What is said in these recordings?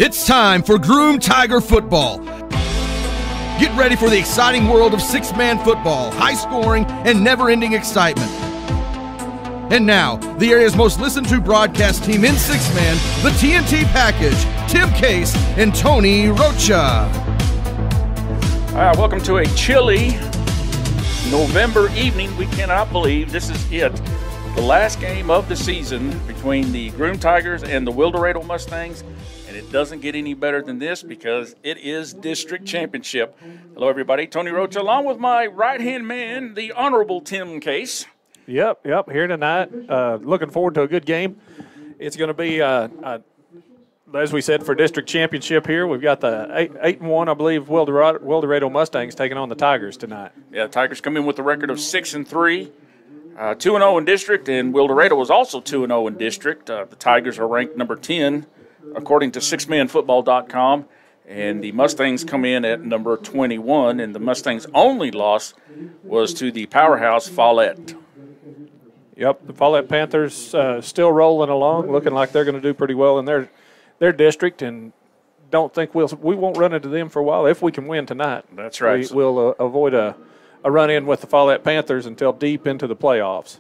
It's time for Groom Tiger football. Get ready for the exciting world of six-man football, high scoring, and never-ending excitement. And now, the area's most listened-to broadcast team in six-man, the TNT Package, Tim Case and Tony Rocha. All right, welcome to a chilly November evening. We cannot believe this is it. The last game of the season between the Groom Tigers and the Wildorado Mustangs. And it doesn't get any better than this because it is district championship. Hello, everybody. Tony Rocha, along with my right-hand man, the Honorable Tim Case. Yep, here tonight. Looking forward to a good game. It's going to be, as we said, for district championship here. We've got the 8-1, I believe, Wildorado Mustangs taking on the Tigers tonight. Yeah, the Tigers come in with a record of 6-3. 2-0 in district, and Wildorado was also 2-0 in district. The Tigers are ranked number 10. According to sixmanfootball.com, and the Mustangs come in at number 21, and the Mustangs' only loss was to the powerhouse Follett. Yep, the Follett Panthers still rolling along, looking like they're going to do pretty well in their district, and don't think we won't run into them for a while if we can win tonight. That's right. We'll avoid a run-in with the Follett Panthers until deep into the playoffs.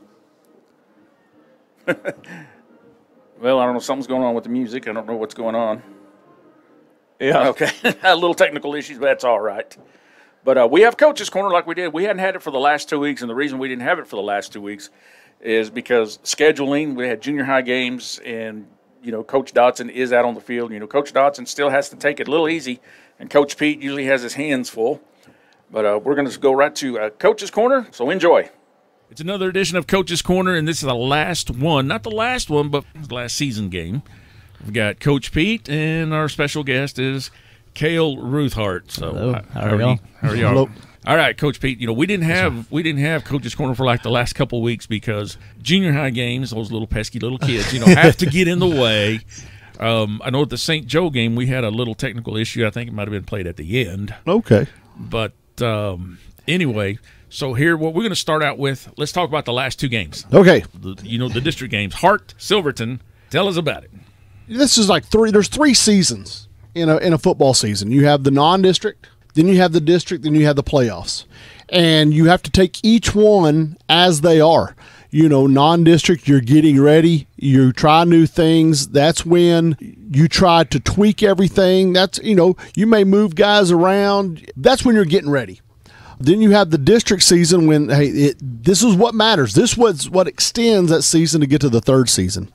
Well, I don't know. Something's going on with the music. I don't know what's going on. Yeah. Okay. A little technical issues, but that's all right. But we have Coach's Corner like we did. We hadn't had it for the last 2 weeks, and the reason we didn't have it for the last 2 weeks is because scheduling. We had junior high games, and, Coach Dotson is out on the field. Coach Dotson still has to take it a little easy, and Coach Pete usually has his hands full. But we're going to go right to Coach's Corner, so enjoy. It's another edition of Coach's Corner, and this is the last one. Not the last one, but the last season game. We've got Coach Pete, and our special guest is Cale Ruthhart. So, hello. How are y'all? Hello. All right, Coach Pete. We didn't have Coach's Corner for like the last couple of weeks because junior high games, those little pesky little kids, have to get in the way. I know at the St. Joe game we had a little technical issue. I think it might have been played at the end. Okay. But anyway. So here, what we're going to start out with, let's talk about the last two games. Okay. The district games. Hart, Silverton, tell us about it. This is like there's three seasons in a football season. You have the non-district, then you have the district, then you have the playoffs. And you have to take each one as they are. Non-district, you're getting ready. You try new things. That's when you try to tweak everything. That's, you may move guys around. That's when you're getting ready. Then you have the district season when, this is what matters. This was what extends that season to get to the third season.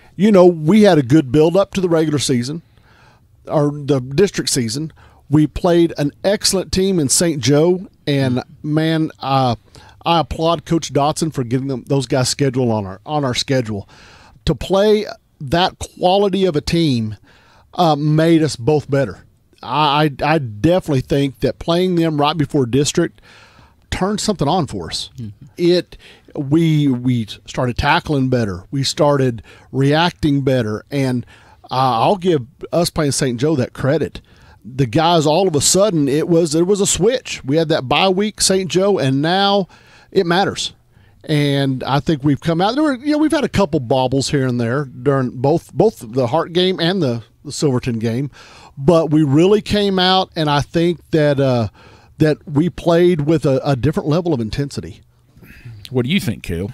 We had a good build-up to the regular season, or the district season. We played an excellent team in St. Joe, and, man, I applaud Coach Dotson for getting those guys scheduled on our schedule. To play that quality of a team made us both better. I definitely think that playing them right before district turned something on for us. Mm-hmm. We started tackling better. We started reacting better, and I'll give us playing St. Joe that credit. The guys, all of a sudden, it was a switch. We had that bye week, St. Joe, and now it matters. And I think we've come out. We've had a couple bobbles here and there during both the Hart game and the Silverton game. But we really came out, and I think that we played with a different level of intensity. What do you think, Cale?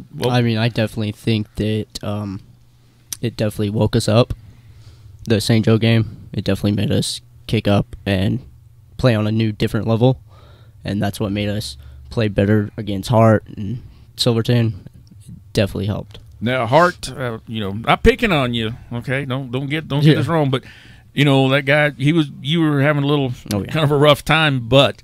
I definitely think that it definitely woke us up. The St. Joe game, it definitely made us kick up and play on a new, different level, and that's what made us play better against Hart and Silverton. It definitely helped. Now, Hart, not picking on you, okay? Don't get this wrong, but. That guy, you were having a little kind of a rough time, but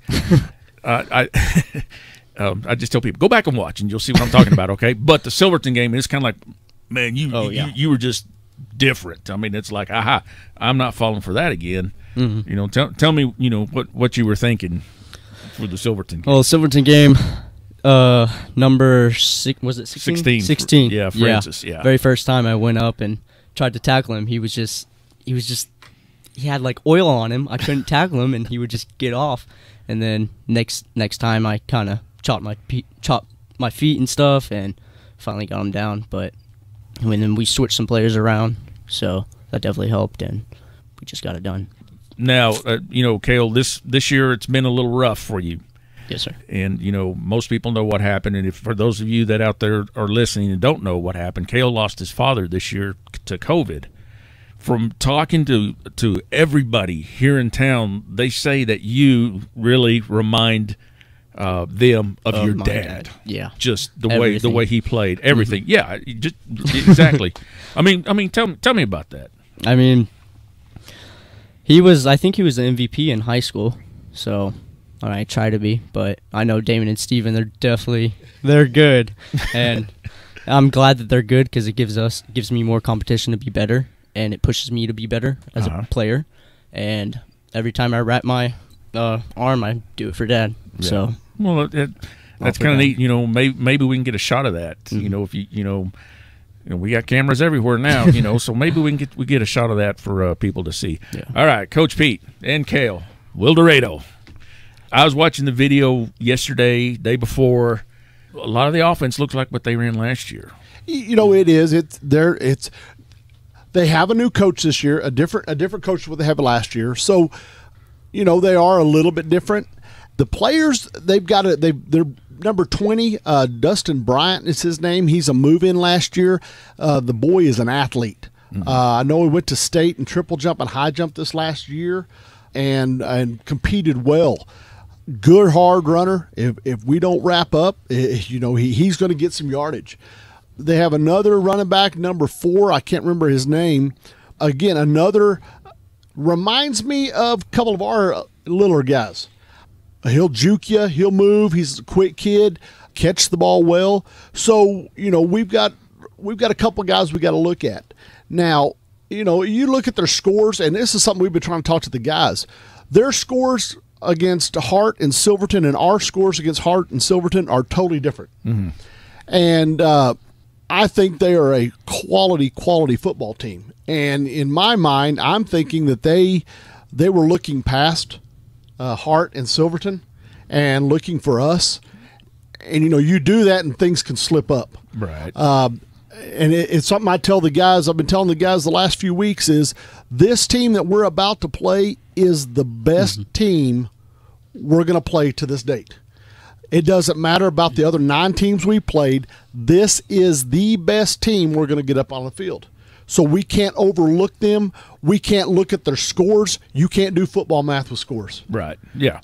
I just tell people, go back and watch, and you'll see what I'm talking about, okay? But the Silverton game is kind of like, man, you were just different. It's like, I'm not falling for that again. Mm-hmm. Tell me, what you were thinking for the Silverton game. Well, Silverton game, number 6, was it 16? 16. Yeah, Francis, yeah. Very first time I went up and tried to tackle him, he had like oil on him. I couldn't tackle him, and he would just get off. And then next time, I kind of chopped my feet and stuff, and finally got him down. But then we switched some players around, so that definitely helped. And we just got it done. Now, Cale, this year it's been a little rough for you. Yes, sir. And, most people know what happened. And for those of you that out there are listening and don't know what happened, Cale lost his father this year to COVID. From talking to everybody here in town, they say that you really remind them of your dad. Yeah. Just the way he played. Everything. Yeah, just exactly. I mean, tell me about that. I mean, I think he was the MVP in high school, so I try to be, but I know Damon and Steven, they're good. And I'm glad that they're good because it gives me more competition to be better, and it pushes me to be better as a player. And every time I wrap my arm, I do it for Dad. Yeah. So well, that's kind of neat. Maybe we can get a shot of that. If we got cameras everywhere now. So maybe we get a shot of that for people to see. Yeah. All right, Coach Pete and Cale, Wildorado. I was watching the video yesterday, day before. A lot of the offense looks like what they ran last year. It is. They have a new coach this year, a different coach than what they had last year. So, they are a little bit different. The players they're number 20, Dustin Bryant is his name. He's a move-in last year. The boy is an athlete. Mm-hmm. I know he went to state in triple jump and high jump this last year, and competed well. Good hard runner. If we don't wrap up, he's going to get some yardage. They have another running back, number 4. I can't remember his name. Again, another reminds me of a couple of our littler guys. He'll juke you. He'll move. He's a quick kid. Catch the ball well. So we've got a couple of guys we got to look at. Now you look at their scores, and this is something we've been trying to talk to the guys. Their scores against Hart and Silverton and our scores against Hart and Silverton are totally different. Mm-hmm. And I think they are a quality football team. And in my mind, I'm thinking that they were looking past Hart and Silverton and looking for us. And, you do that and things can slip up. Right. And it's something I tell the guys, I've been telling the guys the last few weeks, is this team that we're about to play is the best team we're going to play to this date. It doesn't matter about the other 9 teams we played. This is the best team we're going to get up on the field. So we can't overlook them. We can't look at their scores. You can't do football math with scores. Right. Yeah.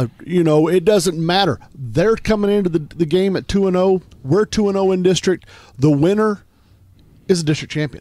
It doesn't matter. They're coming into the game at 2-0. We're 2-0 in district. The winner is a district champion.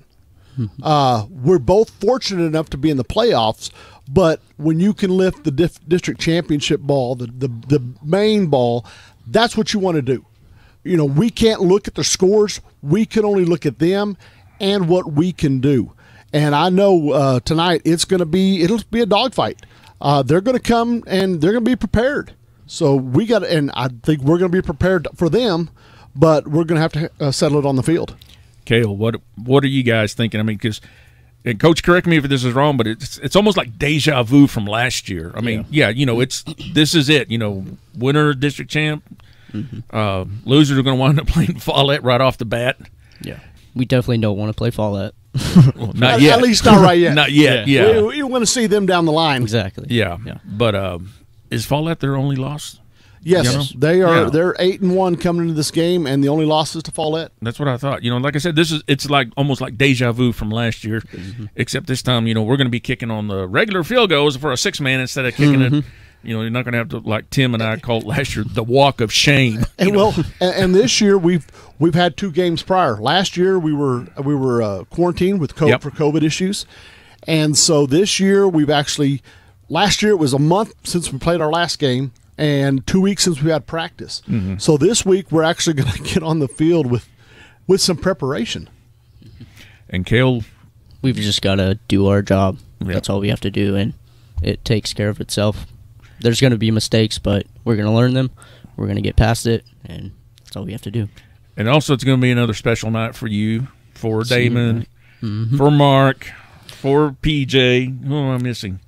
We're both fortunate enough to be in the playoffs, but when you can lift the district championship ball, the main ball, that's what you want to do. We can't look at the scores. We can only look at them and what we can do. And I know tonight it'll be a dogfight. They're going to come and they're going to be prepared. So and I think we're going to be prepared for them, but we're going to have to settle it on the field. Cale, what are you guys thinking? I mean, because Coach, correct me if this is wrong, but it's almost like deja vu from last year. I mean, this is it. Winner district champ. Mm-hmm. Losers are going to wind up playing Follett right off the bat. Yeah, we definitely don't want to play Follett. Well, not yet. At least not right yet. Not yet. Yeah. We want to see them down the line. Exactly. Yeah. But is Follett their only loss? Yes, they are. Yeah. They're 8-1 coming into this game, and the only loss is to Follett. That's what I thought. Like I said, it's like almost like deja vu from last year, except this time, we're going to be kicking on the regular field goals for a 6-man instead of kicking it. You're not going to have to, like Tim and I called last year, the walk of shame. And this year we've had 2 games prior. Last year we were quarantined with for COVID issues, and so this year last year it was a month since we played our last game. And 2 weeks since we had practice. Mm-hmm. So this week we're actually going to get on the field with some preparation. And Cale, we've just got to do our job. Yep. That's all we have to do, and it takes care of itself. There's going to be mistakes, but we're going to learn them. We're going to get past it, and that's all we have to do. And also it's going to be another special night for you, for Damon, for Mark, for PJ. Who am I missing?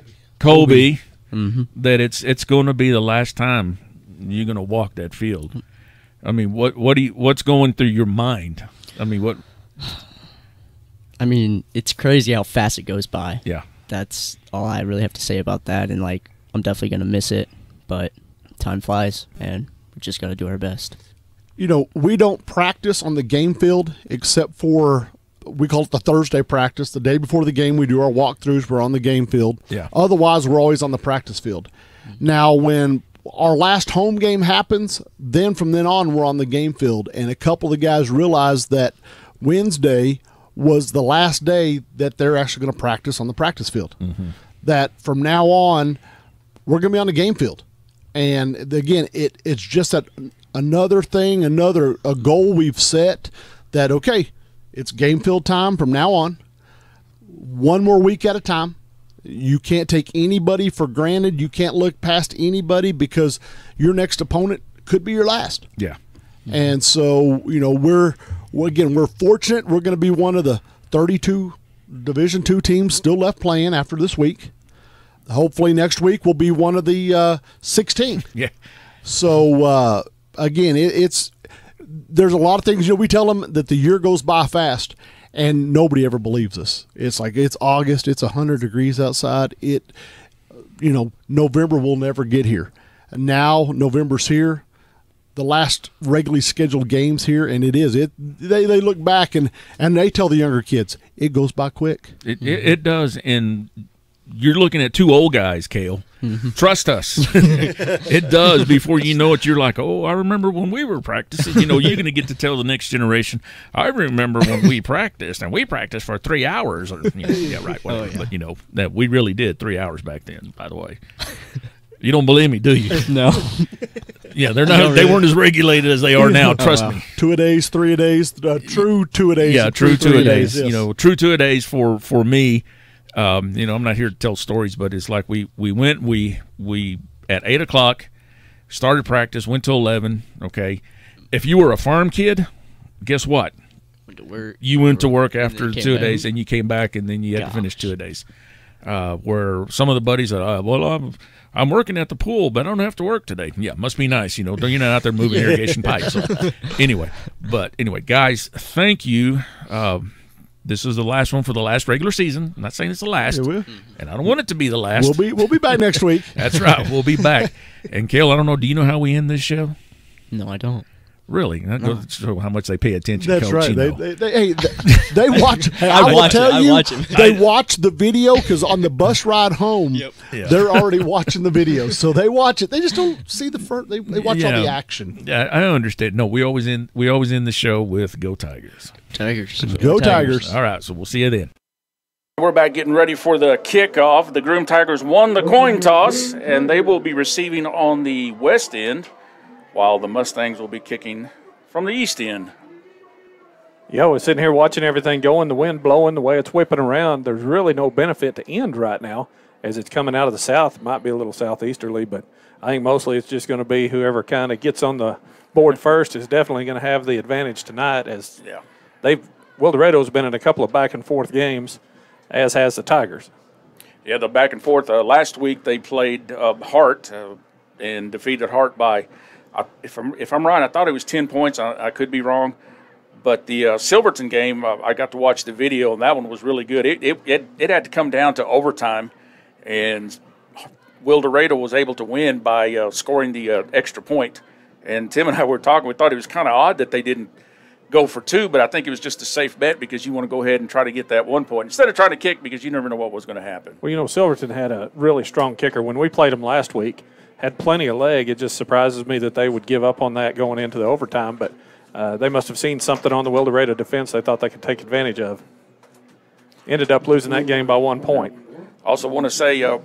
Colby. That it's going to be the last time you're going to walk that field. I mean, what's going through your mind? I mean, what? I mean, it's crazy how fast it goes by. Yeah. that's all I really have to say about that. And, like, I'm definitely going to miss it, but time flies, and we're just going to do our best. You know, we don't practice on the game field except for, we call it the Thursday practice. The day before the game, we do our walkthroughs. We're on the game field. Yeah. Otherwise, we're always on the practice field. Now, when our last home game happens, then from then on, we're on the game field. And a couple of the guys realized that Wednesday was the last day that they're actually going to practice on the practice field. That from now on, we're going to be on the game field. And again, it's just another thing, a goal we've set that, okay, it's game field time from now on, one more week at a time. You can't take anybody for granted. You can't look past anybody because your next opponent could be your last. Yeah. And so, you know, we're fortunate. We're going to be one of the 32 Division II teams still left playing after this week. Hopefully next week we'll be one of the 16. Yeah. So, again, there's a lot of things, you know, we tell them that the year goes by fast, and nobody ever believes us. It's like, it's August, it's 100 degrees outside. You know, November will never get here. Now November's here. The last regularly scheduled games here, and they look back and they tell the younger kids, it goes by quick. It does, and you're looking at two old guys, Cale. Trust us. It does. Before you know it, you're like, oh, I remember when we were practicing. You know, you're going to get to tell the next generation, I remember when we practiced, and we practiced for 3 hours. Or, you know, yeah, right. Whatever. But, you know, that we really did 3 hours back then, by the way. You don't believe me, do you? No. Yeah, they're not. They weren't as regulated as they are now. Trust me. 2-a-days, 3-a-days, true 2-a-days. Yeah, true 2-a-days. Yes. You know, true 2-a-days for me. You know, I'm not here to tell stories, but it's like we went at 8 o'clock, started practice, went to 11. Okay, if you were a farm kid, guess what? Went to work. You went to work after 2-a-days, back. and you came back, and then you had to finish 2-a-days. Where some of the buddies are, well, I'm working at the pool, but I don't have to work today. Yeah, must be nice, you know. You're not out there moving irrigation pipes. So, anyway, guys, thank you. This is the last one for the last regular season. I'm not saying it's the last, and I don't want it to be the last. We'll be back next week. That's right. We'll be back. And Cale, I don't know. Do you know how we end this show? No, I don't. Really? That goes to show how much they pay attention. That's Coach, right. you know. They watch. Hey, I will tell you, they watch the video because on the bus ride home, they're already watching the video. So they watch it. They just don't see the first. They watch all the action. Yeah, I understand. No, we always end the show with "Go Tigers." Tigers. Go Tigers. All right, so we'll see you then. We're back getting ready for the kickoff. The Groom Tigers won the coin toss, and they will be receiving on the west end, while the Mustangs will be kicking from the east end. Yeah, we're sitting here watching everything going, the wind blowing, the way it's whipping around. There's really no benefit to end right now as it's coming out of the south. It might be a little southeasterly, but I think mostly it's just going to be whoever kind of gets on the board first is definitely going to have the advantage tonight, as Wildorado's been in a couple of back-and-forth games, as has the Tigers. Yeah, the back and forth. Last week they played Hart and defeated Hart by – if I'm right, I thought it was 10 points. I could be wrong. But the Silverton game, I got to watch the video, and that one was really good. It had to come down to overtime, and Wildorado was able to win by scoring the extra point. And Tim and I were talking. We thought it was kind of odd that they didn't go for two, but I think it was just a safe bet because you want to go ahead and try to get that 1 point instead of trying to kick because you never know what was going to happen. Well, you know, Silverton had a really strong kicker. When we played them last week, had plenty of leg. It just surprises me that they would give up on that going into the overtime, but they must have seen something on the Wildorado defense they thought they could take advantage of. Ended up losing that game by 1 point. Also want to say a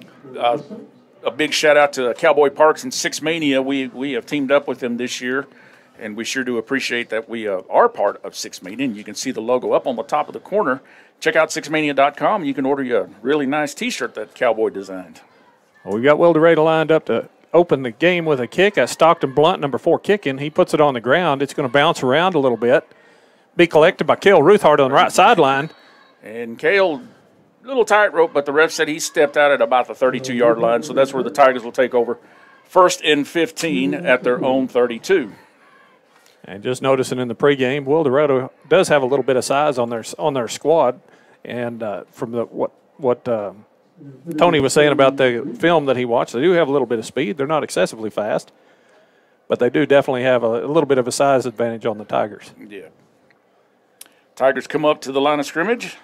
big shout-out to Cowboy Parks and Six Mania. We have teamed up with them this year, and we sure do appreciate that we are part of Six Mania. And you can see the logo up on the top of the corner. Check out sixmania.com, and you can order you a really nice T-shirt that Cowboy designed. Well, we've got Wildorado lined up to open the game with a kick. Stockton Blunt, number 4, kicking. He puts it on the ground. It's going to bounce around a little bit. Be collected by Cale Ruthart on the right sideline. And Cale, a little tightrope, but the ref said he stepped out at about the 32-yard line, so that's where the Tigers will take over. 1st and 15 at their own 32. And just noticing in the pregame, Wildorado does have a little bit of size on their squad. And from what Tony was saying about the film that he watched, they do have a little bit of speed. They're not excessively fast, but they do definitely have a little bit of a size advantage on the Tigers. Yeah. Tigers come up to the line of scrimmage.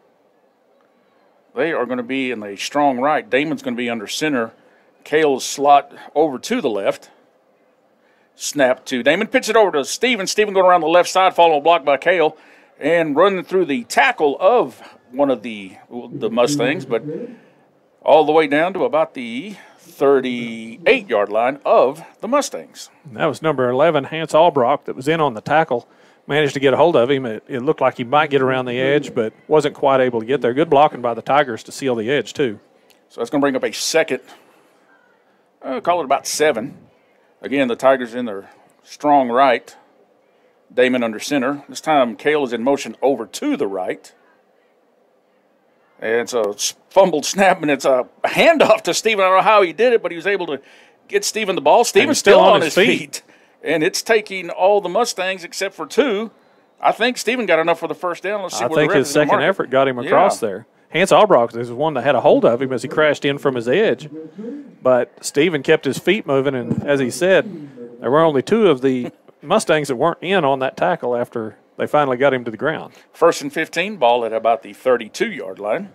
They are going to be in a strong right. Damon's going to be under center. Kale's slot over to the left. Snap to Damon. Pitch it over to Steven. Steven going around the left side, following block by Kale, and running through the tackle of one of the Mustangs, but all the way down to about the 38-yard line of the Mustangs. That was number 11, Hans Albrock, that was in on the tackle. Managed to get a hold of him. It looked like he might get around the edge, but wasn't quite able to get there. Good blocking by the Tigers to seal the edge, too. So that's going to bring up a second, call it about 7. Again, the Tigers in their strong right. Damon under center. This time, Kale is in motion over to the right. And it's a fumbled snap, and it's a handoff to Steven. I don't know how he did it, but he was able to get Steven the ball. Steven's still on his feet. And it's taking all the Mustangs except for 2. I think Steven got enough for the first down. Let's see. I think his second effort got him across there. Hans Albrock is the one that had a hold of him as he crashed in from his edge. But Steven kept his feet moving, and as he said, there were only 2 of the Mustangs that weren't in on that tackle after they finally got him to the ground. 1st and 15, ball at about the 32-yard line.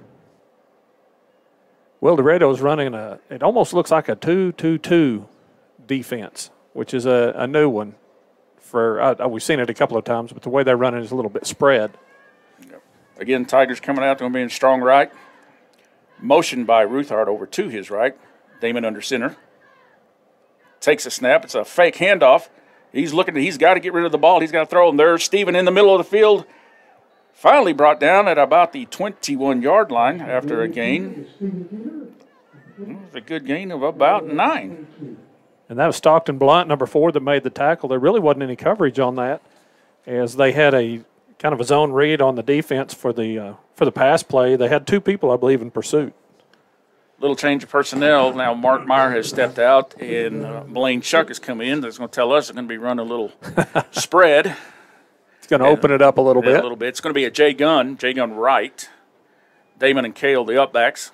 Wildorado's running it almost looks like a 2-2-2 defense, which is a new one. We've seen it a couple of times, but the way they're running is a little bit spread. Again, Tigers coming out, going to be in strong right. Motion by Ruthart over to his right. Damon under center. Takes a snap. It's a fake handoff. He's got to get rid of the ball. He's got to throw, and there's Steven in the middle of the field. Finally brought down at about the 21-yard line after a gain. It was a good gain of about 9. And that was Stockton Blunt, number 4, that made the tackle. There really wasn't any coverage on that, as they had a kind of a zone read on the defense for the pass play. They had 2 people, I believe, in pursuit. Little change of personnel. Now Mark Meyer has stepped out, and Blaine Chuck has come in. That's going to tell us they're going to be running a little spread. It's going to open it up a little bit. It's going to be a J Gunn right. Damon and Kale, the upbacks.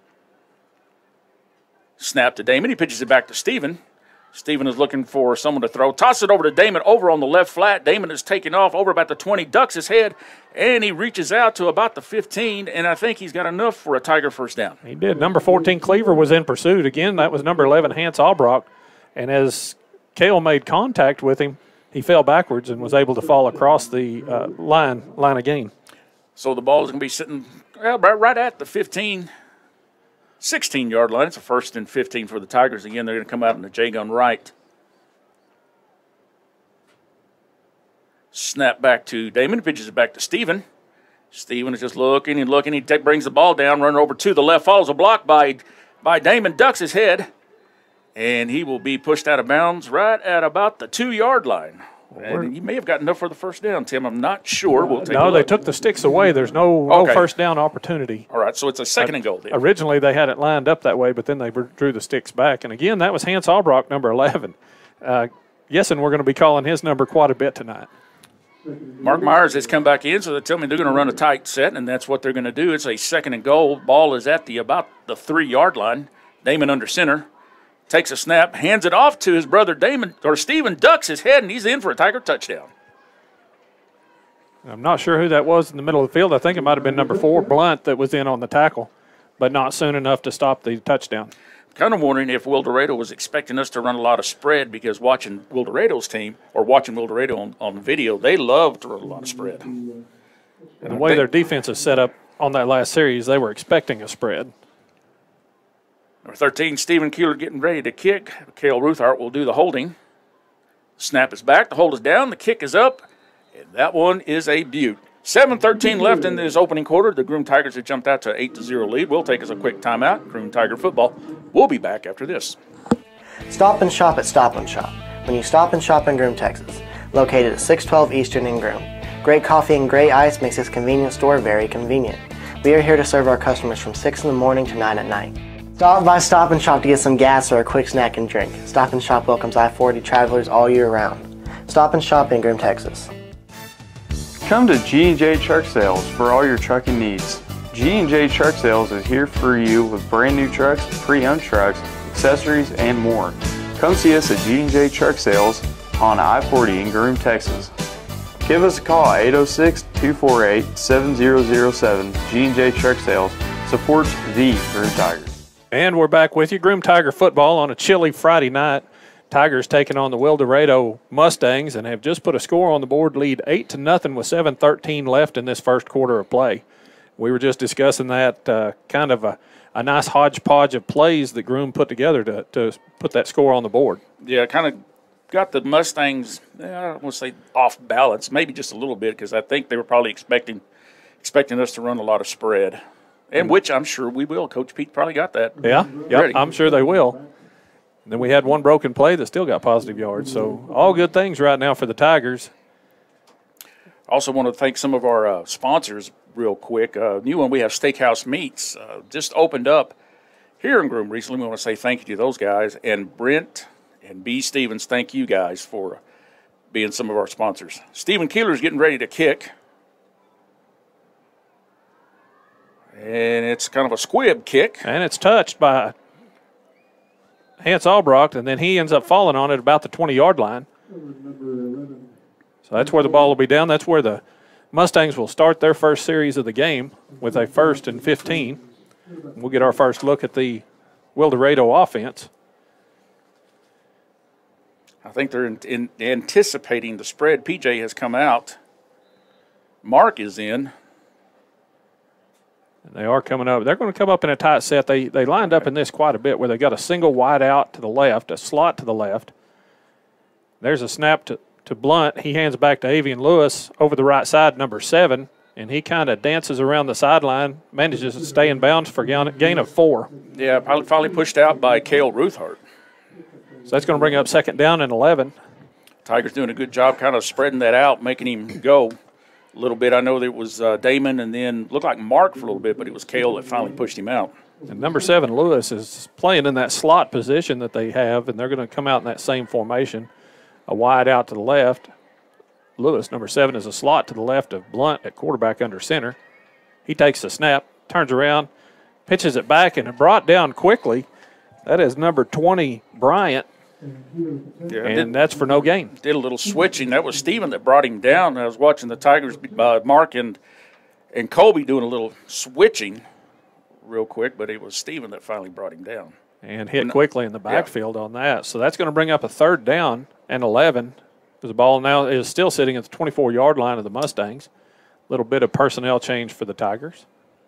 Snap to Damon. He pitches it back to Steven. Steven is looking for someone to throw. Toss it over to Damon over on the left flat. Damon is taking off over about the 20, ducks his head, and he reaches out to about the 15, and I think he's got enough for a Tiger first down. He did. Number 14, Cleaver, was in pursuit. Again, that was number 11, Hans Albrock. And as Kale made contact with him, he fell backwards and was able to fall across the line of gain. So the ball is going to be sitting right at the 16-yard line. It's a 1st and 15 for the Tigers. Again, they're going to come out in the J-gun right. Snap back to Damon. Pitches it back to Steven. Steven is just looking and looking. He brings the ball down, running over to the left. Follows a block by Damon. Ducks his head. And he will be pushed out of bounds right at about the 2-yard line. And he may have gotten enough for the first down, Tim. I'm not sure. We'll take a look. They took the sticks away. There's no first down opportunity. All right, so it's a 2nd and goal. Then. Originally, they had it lined up that way, but then they drew the sticks back. And, again, that was Hans Albrock, number 11. Guessing we're going to be calling his number quite a bit tonight. Mark Myers has come back in, so they tell me they're going to run a tight set, and that's what they're going to do. It's a 2nd and goal. Ball is at about the 3-yard line. Damon under center. Takes a snap, hands it off to his brother Steven, ducks his head, and he's in for a Tiger touchdown. I'm not sure who that was in the middle of the field. I think it might have been number 4, Blunt, that was in on the tackle, but not soon enough to stop the touchdown. Kind of wondering if Wildorado was expecting us to run a lot of spread, because watching Wildorado's team or watching Wildorado on video, they love to run a lot of spread. And the way their defense is set up on that last series, they were expecting a spread. Number 13, Stephen Keeler getting ready to kick. Cale Ruthart will do the holding. Snap is back. The hold is down. The kick is up. And that one is a beaut. 7:13 left in this opening quarter. The Groom Tigers have jumped out to 8-0 lead. We'll take us a quick timeout. Groom Tiger football. We'll be back after this. Stop and shop at Stop and Shop. When you stop and shop in Groom, Texas. Located at 612 Eastern in Groom. Great coffee and great ice makes this convenience store very convenient. We are here to serve our customers from 6 in the morning to 9 at night. Stop by Stop and Shop to get some gas or a quick snack and drink. Stop and Shop welcomes I-40 travelers all year round. Stop and Shop in Groom, Texas. Come to G&J Truck Sales for all your trucking needs. G&J Truck Sales is here for you with brand new trucks, pre-owned trucks, accessories, and more. Come see us at G&J Truck Sales on I-40 in Groom, Texas. Give us a call at 806-248-7007. G&J Truck Sales supports the Groom Tigers. And we're back with you. Groom Tiger football on a chilly Friday night. Tigers taking on the Wildorado Mustangs and have just put a score on the board, lead 8-0 with 7:13 left in this first quarter of play. We were just discussing that kind of a nice hodgepodge of plays that Groom put together to put that score on the board. Yeah, kind of got the Mustangs, I don't want to say off balance, maybe just a little bit, because I think they were probably expecting us to run a lot of spread. And which I'm sure we will. Coach Pete probably got that. Yeah, yep, I'm sure they will. And then we had one broken play that still got positive yards. So all good things right now for the Tigers. Also want to thank some of our sponsors real quick. New one, we have Steakhouse Meats. Just opened up here in Groom recently. We want to say thank you to those guys. And Brent and B. Stevens, thank you guys for being some of our sponsors. Stephen Keeler's getting ready to kick. And it's kind of a squib kick. And it's touched by Hans Albrocht, and then he ends up falling on it about the 20-yard line. So that's where the ball will be down. That's where the Mustangs will start their first series of the game with a 1st and 15. We'll get our first look at the Wildorado offense. I think they're anticipating the spread. PJ has come out. Mark is in. And they are coming up. They're going to come up in a tight set. They lined up in this quite a bit where they got a single wide out to the left, a slot to the left. There's a snap to Blunt. He hands back to Avian Lewis over the right side, number 7, and he kind of dances around the sideline, manages to stay in bounds for gain of 4. Yeah, finally pushed out by Cale Ruthart. So that's going to bring up 2nd down and 11. Tigers doing a good job kind of spreading that out, making him go a little bit. I know that it was Damon and then looked like Mark for a little bit, but it was Cale that finally pushed him out. And number 7, Lewis, is playing in that slot position that they have, and they're going to come out in that same formation. A wide out to the left. Lewis, number 7, is a slot to the left of Blunt at quarterback under center. He takes the snap, turns around, pitches it back, and brought down quickly. That is number 20, Bryant. Yeah, and that's for no gain. Did a little switching. That was Steven that brought him down. I was watching the Tigers, Mark and Colby doing a little switching real quick, but it was Steven that finally brought him down. And hit quickly in the backfield on that. So that's going to bring up a 3rd down and 11. The ball now is still sitting at the 24-yard line of the Mustangs. A little bit of personnel change for the Tigers.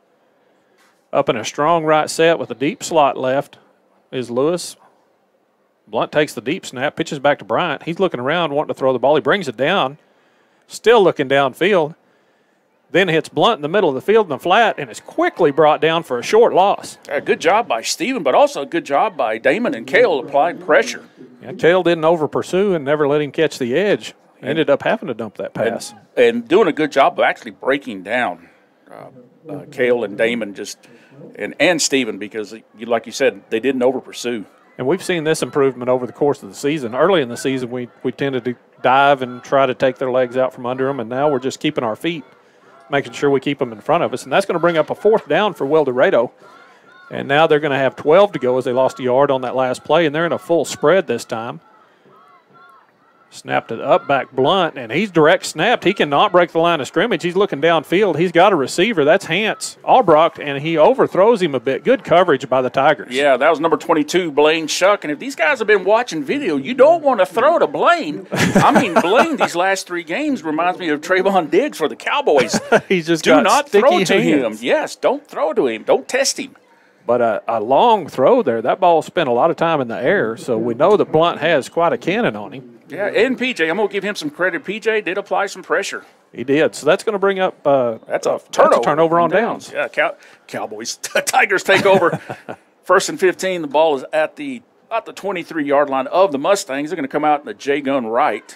Up in a strong right set with a deep slot left is Lewis. Blunt takes the deep snap, pitches back to Bryant. He's looking around, wanting to throw the ball. He brings it down, still looking downfield. Then hits Blunt in the middle of the field in the flat and is quickly brought down for a short loss. A good job by Steven, but also a good job by Damon and Cale applying pressure. Yeah, Cale didn't over-pursue and never let him catch the edge. Ended up having to dump that pass. And doing a good job of actually breaking down Cale and Damon and Steven because, like you said, they didn't over-pursue. And we've seen this improvement over the course of the season. Early in the season, we tended to dive and try to take their legs out from under them, and now we're just keeping our feet, making sure we keep them in front of us. And that's going to bring up a 4th down for Wildorado. And now they're going to have 12 to go as they lost a yard on that last play, and they're in a full spread this time. Snapped it up back Blunt, and he's direct snapped. He cannot break the line of scrimmage. He's looking downfield. He's got a receiver. That's Hans Albrocht, and he overthrows him a bit. Good coverage by the Tigers. Yeah, that was number 22, Blaine Shuck. And if these guys have been watching video, you don't want to throw to Blaine. I mean, Blaine, these last 3 games reminds me of Trayvon Diggs for the Cowboys. He's just Do not throw to hands. him. Yes, don't throw to him. Don't test him. But a long throw there. That ball spent a lot of time in the air, so we know that Blunt has quite a cannon on him. Yeah, and PJ, I'm going to give him some credit. PJ did apply some pressure. He did. So that's going to bring up that's a turnover on downs. Yeah, Cowboys. Tigers take over. 1st and 15. The ball is at the 23-yard line of the Mustangs. They're going to come out in the J-gun right.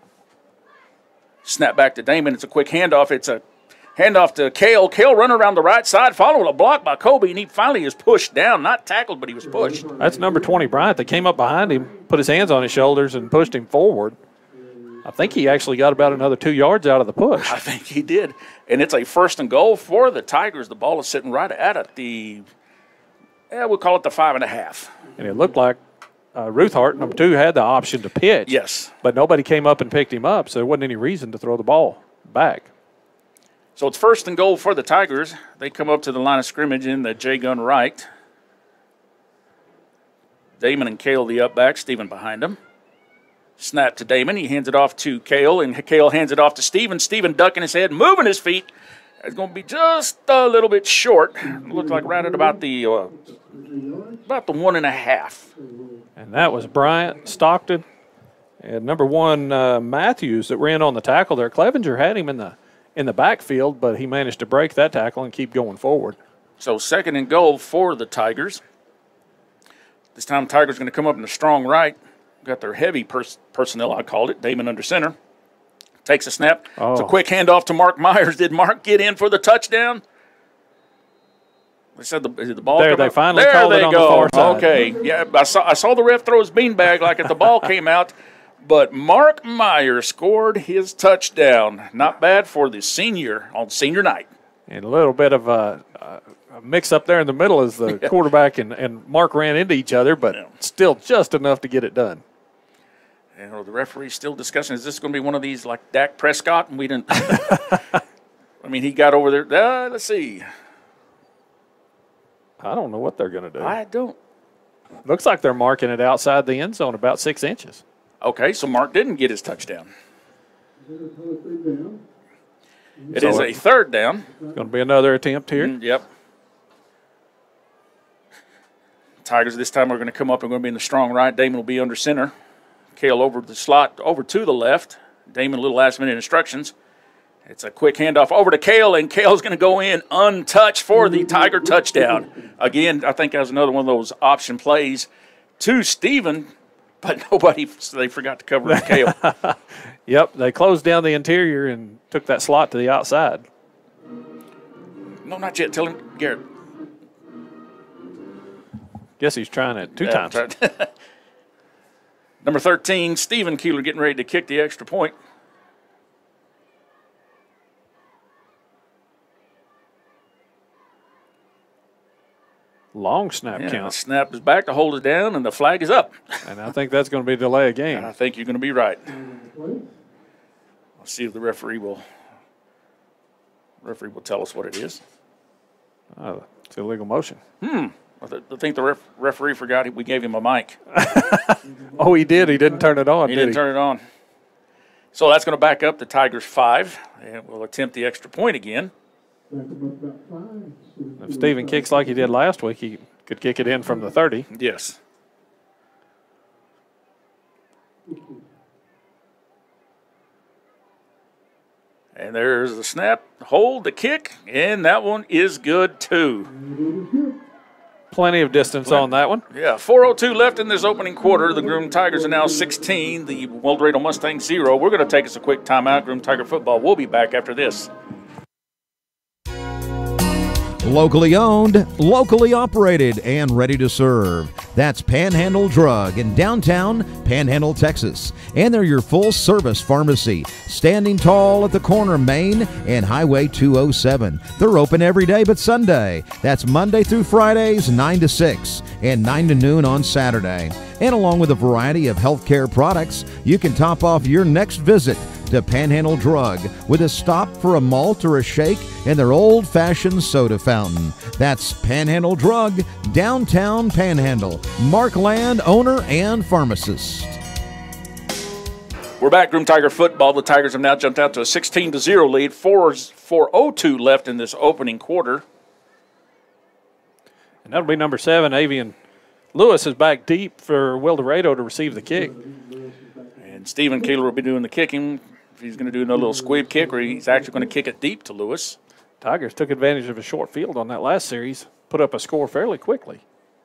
Snap back to Damon. It's a quick handoff. It's a handoff to Cale. Cale running around the right side, following a block by Colby, and he finally is pushed down. Not tackled, but he was pushed. That's number 20, Bryant. They came up behind him, put his hands on his shoulders, and pushed him forward. I think he actually got about another 2 yards out of the push. I think he did. And it's a 1st and goal for the Tigers. The ball is sitting right at the, we'll call it the 5.5. And it looked like Ruth Hart, number 2, had the option to pitch. Yes. But nobody came up and picked him up, so there wasn't any reason to throw the ball back. So it's 1st and goal for the Tigers. They come up to the line of scrimmage in the J-gun right. Damon and Cale the up back, Steven behind them. Snap to Damon. He hands it off to Cale, and Cale hands it off to Steven. Steven ducking his head, moving his feet. It's going to be just a little bit short. Looks like right at about the 1.5. And that was Bryant Stockton and number 1 Matthews that ran on the tackle there. Clevenger had him in the backfield, but he managed to break that tackle and keep going forward. So 2nd and goal for the Tigers. This time Tigers going to come up in the strong right. Got their heavy personnel, I called it. Damon under center. Takes a snap. Oh. It's a quick handoff to Mark Myers. Did Mark get in for the touchdown? They said the ball. There, they finally called it on the far side. Okay, yeah, I saw the ref throw his beanbag like if the ball came out, but Mark Myers scored his touchdown. Not bad for the senior on senior night. And a little bit of a mix up there in the middle as the quarterback and Mark ran into each other, but still just enough to get it done. You know, the referee's still discussing, is this going to be one of these like Dak Prescott? And we didn't. I mean, he got over there. Let's see. I don't know what they're going to do. I don't. Looks like they're marking it outside the end zone about 6 inches. Okay, so Mark didn't get his touchdown. It is a 3rd down. Going to be another attempt here. Yep. Tigers this time are going to come up and going to be in the strong right. Damon will be under center. Cale over the slot, over to the left. Damon, a little last-minute instructions. It's a quick handoff over to Cale, and Cale's going to go in untouched for the Tiger touchdown. Again, I think that was another one of those option plays to Steven, but they forgot to cover Cale. Yep, they closed down the interior and took that slot to the outside. No, not yet. Tell him, Garrett. Guess he's trying it 2 times. Number 13, Steven Keeler getting ready to kick the extra point. Long snap count. The snap is back to hold it down, and the flag is up. And I think that's going to be a delay of game. I think you're going to be right. Let's see if the referee will tell us what it is. Oh, it's illegal motion. I think the referee forgot we gave him a mic. Oh, he did. He didn't turn it on, He didn't turn it on. So that's going to back up the Tigers 5, and we'll attempt the extra point again. If Steven kicks like he did last week, he could kick it in from the 30. Yes. And there's the snap, hold, the kick, and that one is good too. Plenty of distance on that one. Yeah, 4:02 left in this opening quarter. The Groom Tigers are now 16, the Wildorado Mustangs 0. We're going to take us a quick timeout. Groom Tiger football. We'll be back after this. Locally owned, locally operated, and ready to serve. That's Panhandle Drug in downtown Panhandle, Texas. And they're your full-service pharmacy, standing tall at the corner of Main and Highway 207. They're open every day but Sunday. That's Monday through Fridays, 9 to 6, and 9 to noon on Saturday. And along with a variety of healthcare products, you can top off your next visit to Panhandle Drug with a stop for a malt or a shake and their old-fashioned soda fountain. That's Panhandle Drug, downtown Panhandle. Mark Land, owner and pharmacist. We're back, Groom Tiger football. The Tigers have now jumped out to a 16-0 lead. 4:02 left in this opening quarter. And that'll be number 7, Avian Lewis is back deep for Wildorado to receive the kick. And Steven Keeler will be doing the kicking. If he's going to do another little squib kick, or he's actually going to kick it deep to Lewis. Tigers took advantage of a short field on that last series, put up a score fairly quickly.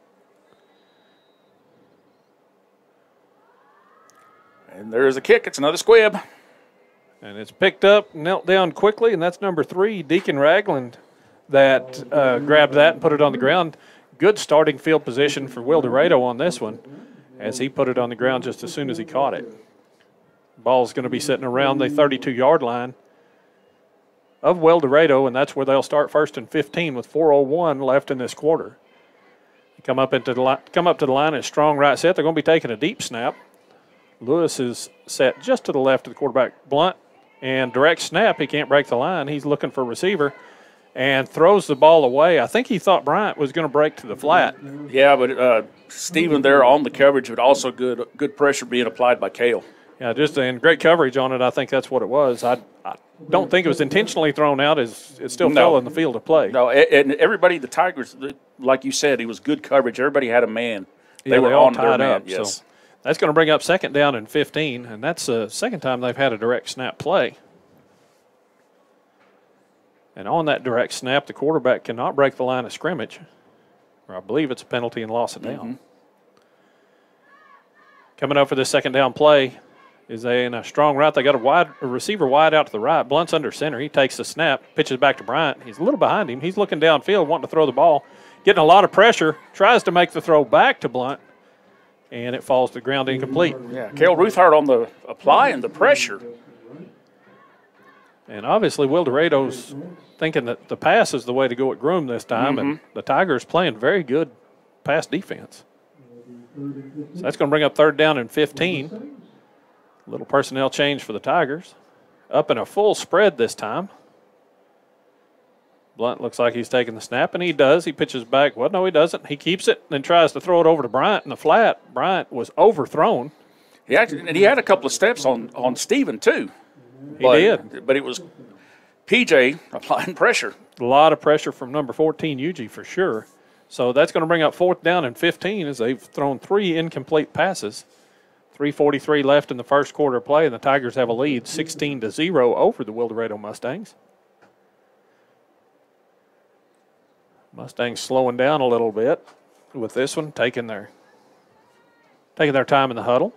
And there's a kick. It's another squib. And it's picked up, knelt down quickly, and that's number 3, Deacon Ragland, that grabbed that and put it on the ground. Good starting field position for Wildorado on this one, as he put it on the ground just as soon as he caught it. Ball's going to be sitting around the 32-yard line of Wildorado, and that's where they'll start 1st and 15 with 4:01 left in this quarter. Come up to the line in a strong right set. They're going to be taking a deep snap. Lewis is set just to the left of the quarterback, Blunt, and direct snap. He can't break the line. He's looking for a receiver and throws the ball away. I think he thought Bryant was going to break to the flat. Yeah, but Steven there on the coverage, but also good pressure being applied by Cale. Yeah, just and great coverage on it. I think that's what it was. I don't think it was intentionally thrown out. It still fell in the field of play. No, and everybody, the Tigers, like you said, it was good coverage. Everybody had a man. They were all on tied their up. man. Yes. So that's going to bring up 2nd down and 15, and that's the second time they've had a direct snap play. And on that direct snap, the quarterback cannot break the line of scrimmage, or I believe it's a penalty and loss of down. Mm-hmm. Coming up for this 2nd down play is in a strong route. They got a receiver wide out to the right. Blunt's under center. He takes the snap, pitches back to Bryant. He's a little behind him. He's looking downfield, wanting to throw the ball, getting a lot of pressure, tries to make the throw back to Blunt, and it falls to the ground incomplete. Yeah, Cale Ruthart on the applying the pressure. And obviously, Wildorado's thinking that the pass is the way to go at Groom this time, and the Tigers playing very good pass defense. So that's going to bring up 3rd down and 15. A little personnel change for the Tigers. Up in a full spread this time. Blunt looks like he's taking the snap, and he does. He pitches back. Well, no, he doesn't. He keeps it and then tries to throw it over to Bryant in the flat. Bryant was overthrown. He had a couple of steps on Steven, too. He did. But it was PJ applying pressure. A lot of pressure from number 14, Yuji, for sure. So that's going to bring up 4th down and 15 as they've thrown 3 incomplete passes. 3:43 left in the first quarter of play, and the Tigers have a lead 16-0 over the Wildorado Mustangs. Mustangs slowing down a little bit with this one, taking their time in the huddle.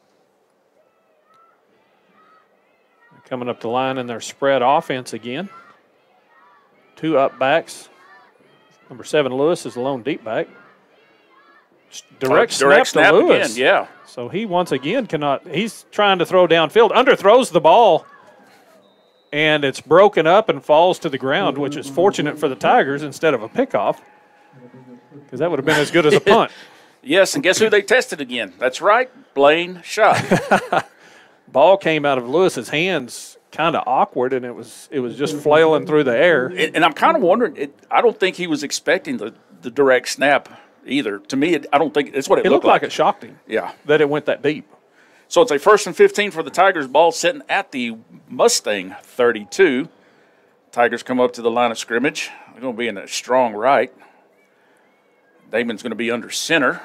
Coming up the line in their spread offense again. 2 up backs. Number 7, Lewis, is the lone deep back. Direct snap to Lewis. Again, yeah. So he once again cannot. He's trying to throw downfield, underthrows the ball, and it's broken up and falls to the ground, which is fortunate for the Tigers instead of a pickoff, because that would have been as good as a punt. Yes, and guess who they tested again? That's right, Blaine Schott. Ball came out of Lewis's hands kind of awkward, and it was just flailing through the air. And I'm kind of wondering, I don't think he was expecting the direct snap either. To me, I don't think it's what it looked like. It shocked him. Yeah. That it went that deep. So it's a 1st and 15 for the Tigers. Ball sitting at the Mustang 32. Tigers come up to the line of scrimmage. They're going to be in a strong right. Damon's going to be under center.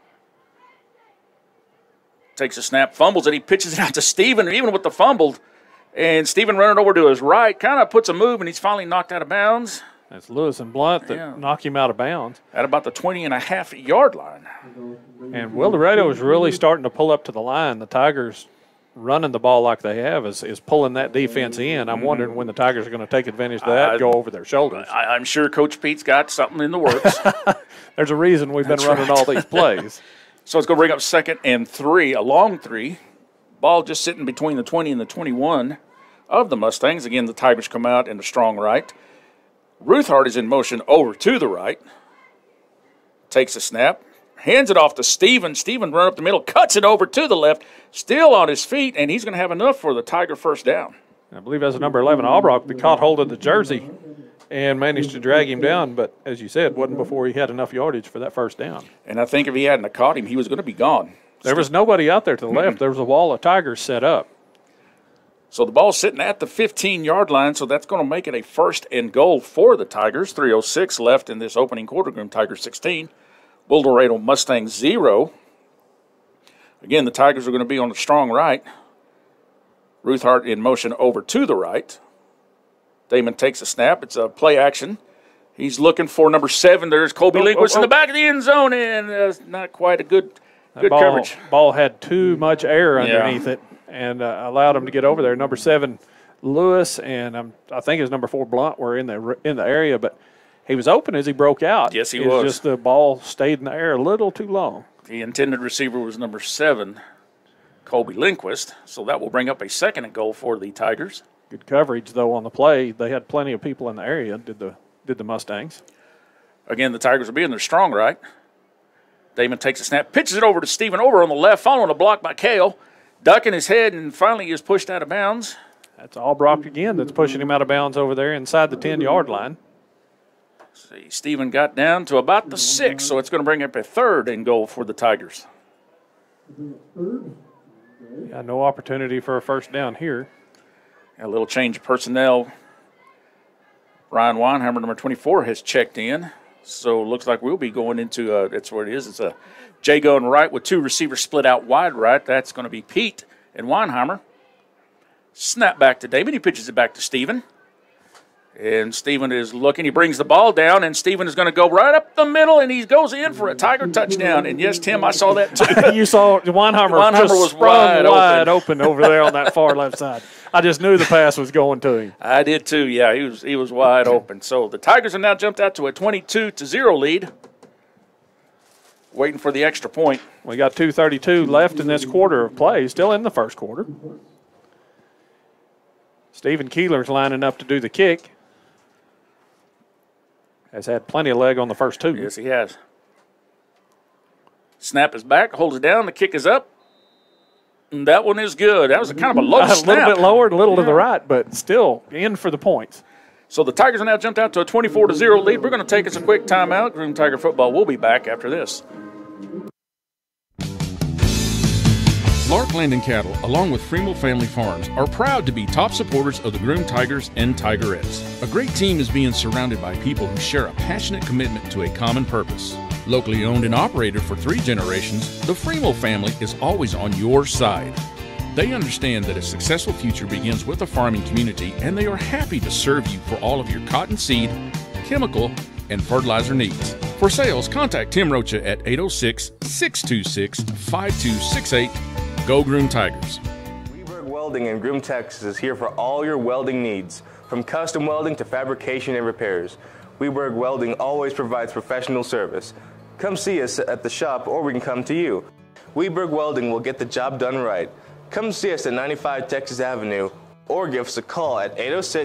Takes a snap, fumbles it. He pitches it out to Steven, even with the fumble. And Steven running over to his right, kind of puts a move, and he's finally knocked out of bounds. That's Lewis and Blunt that knock him out of bounds. At about the 20.5-yard line. And Wildorado is really starting to pull up to the line. The Tigers running the ball like they have is pulling that defense in. I'm wondering when the Tigers are going to take advantage of that and go over their shoulders. I'm sure Coach Pete's got something in the works. There's a reason we've been running all these plays. So it's going to bring up 2nd and 3, a long 3. Ball just sitting between the 20 and the 21 of the Mustangs. Again, the Tigers come out in a strong right. Ruthart is in motion over to the right. Takes a snap. Hands it off to Steven. Steven run up the middle, cuts it over to the left. Still on his feet, and he's going to have enough for the Tiger 1st down. I believe that's number 11, Albrock, that caught hold of the jersey and managed to drag him down. But as you said, wasn't before he had enough yardage for that 1st down. And I think if he hadn't caught him, he was going to be gone. There was nobody out there to the left. There was a wall of Tigers set up. So the ball's sitting at the 15-yard line, so that's going to make it a 1st and goal for the Tigers. 3:06 left in this opening quarter. Groom Tigers 16. Wildorado Mustangs 0. Again, the Tigers are going to be on the strong right. Ruthart in motion over to the right. Damon takes a snap. It's a play action. He's looking for number 7. There's Colby Linquist in the back of the end zone, and not quite a good coverage. Ball had too much air underneath it and allowed him to get over there. Number 7, Lewis, and I think his number 4, Blunt, were in the area, but he was open as he broke out. Yes, he was. Just the ball stayed in the air a little too long. The intended receiver was number 7, Colby Lindquist. So that will bring up a 2nd and goal for the Tigers. Good coverage, though, on the play. They had plenty of people in the area, did the Mustangs. Again, the Tigers are being their strong right. Damon takes a snap, pitches it over to Stephen over on the left, following a block by Kale, ducking his head, and finally he is pushed out of bounds. That's all Brock again that's pushing him out of bounds over there inside the 10-yard line. See, Stephen got down to about the 6, so it's going to bring up a 3rd and goal for the Tigers. Yeah, no opportunity for a first down here. A little change of personnel. Ryan Weinheimer, number 24, has checked in. So it looks like we'll be going into, that's what it is. It's a J going right with 2 receivers split out wide right. That's going to be Pete and Weinheimer. Snap back to Damon. He pitches it back to Steven. And Steven is looking. He brings the ball down, and Steven is going to go right up the middle, and he goes in for a Tiger touchdown. And, yes, Tim, I saw that too. You saw Weinheimer was wide open over there on that far left side. I just knew the pass was going to him. I did too, yeah. He was wide open. So the Tigers have now jumped out to a 22-0 lead, waiting for the extra point. We got 2:32 left in this quarter of play, still in the first quarter. Stephen Keeler's lining up to do the kick. Has had plenty of leg on the first 2. Yes, he has. Snap is back, holds it down, the kick is up. And that one is good. That was kind of a low snap. A little bit lower, a little to the right, but still in for the points. So the Tigers have now jumped out to a 24-0 lead. We're going to take us a quick timeout. Groom Tiger football will be back after this. Lark Land and Cattle, along with Fremel Family Farms, are proud to be top supporters of the Groom Tigers and Tigerettes. A great team is being surrounded by people who share a passionate commitment to a common purpose. Locally owned and operated for 3 generations, the Fremel family is always on your side. They understand that a successful future begins with a farming community, and they are happy to serve you for all of your cotton seed, chemical, and fertilizer needs. For sales, contact Tim Rocha at 806-626-5268. Go Groom Tigers. Weberg Welding in Groom, Texas is here for all your welding needs, from custom welding to fabrication and repairs. Weberg Welding always provides professional service. Come see us at the shop, or we can come to you. Weberg Welding will get the job done right. Come see us at 95 Texas Avenue, or give us a call at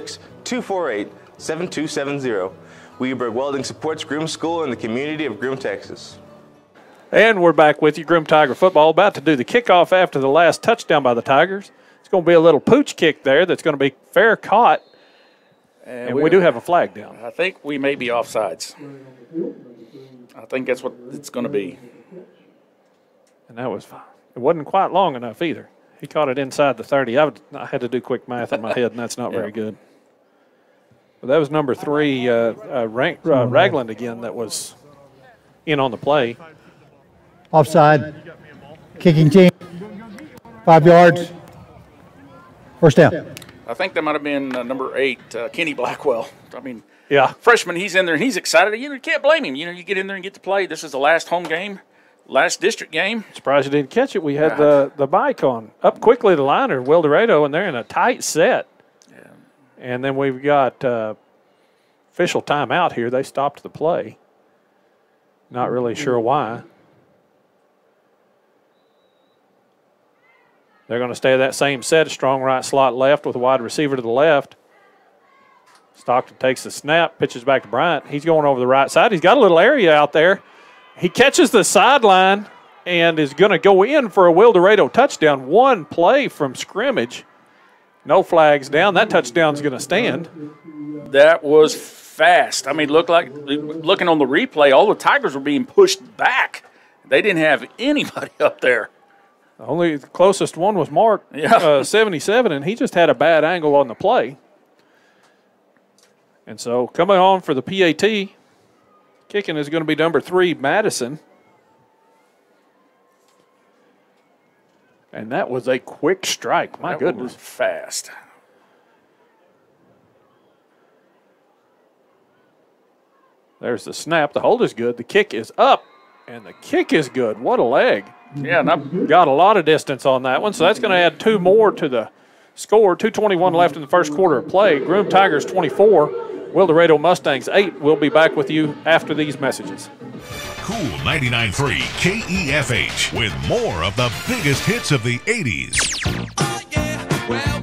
806-248-7270. Weberg Welding supports Groom School in the community of Groom, Texas. And we're back with you, Groom Tiger football, about to do the kickoff after the last touchdown by the Tigers. It's going to be a little pooch kick there that's going to be fair caught. And we do have a flag down. I think we may be offsides. I think that's what it's going to be. And that was fine. It wasn't quite long enough either. He caught it inside the 30. I had to do quick math in my head, and that's not very good. But that was number 3, Ragland again, that was in on the play. Offside. Kicking team. 5 yards. First down. I think that might have been number 8, Kenny Blackwell. I mean, yeah, freshman, he's in there, and he's excited. You can't blame him. You get in there and get to play. This is the last home game, last district game. Surprised you didn't catch it. We had the bike on. Up quickly, the liner, Wildorado, and they're in a tight set. Yeah. And then we've got official timeout here. They stopped the play. Not really sure why. They're going to stay that same set, strong right slot left with a wide receiver to the left. Stockton takes the snap, pitches back to Bryant. He's going over the right side. He's got a little area out there. He catches the sideline and is going to go in for a Wildorado touchdown. One play from scrimmage. No flags down. That touchdown's going to stand. That was fast. I mean, looking on the replay, all the Tigers were being pushed back. They didn't have anybody up there. Only the closest one was Mark, 77, and he just had a bad angle on the play. And so coming on for the PAT, kicking is going to be number 3, Madison. And that was a quick strike. My goodness. That was fast. There's the snap. The hold is good. The kick is up, and the kick is good. What a leg. Yeah, got a lot of distance on that one, so that's going to add 2 more to the score. 2:21 left in the first quarter of play. Groom Tigers 24, Wildorado Mustangs 8. We'll be back with you after these messages. Cool 99.3 KEFH with more of the biggest hits of the 80s. Oh, yeah. Well,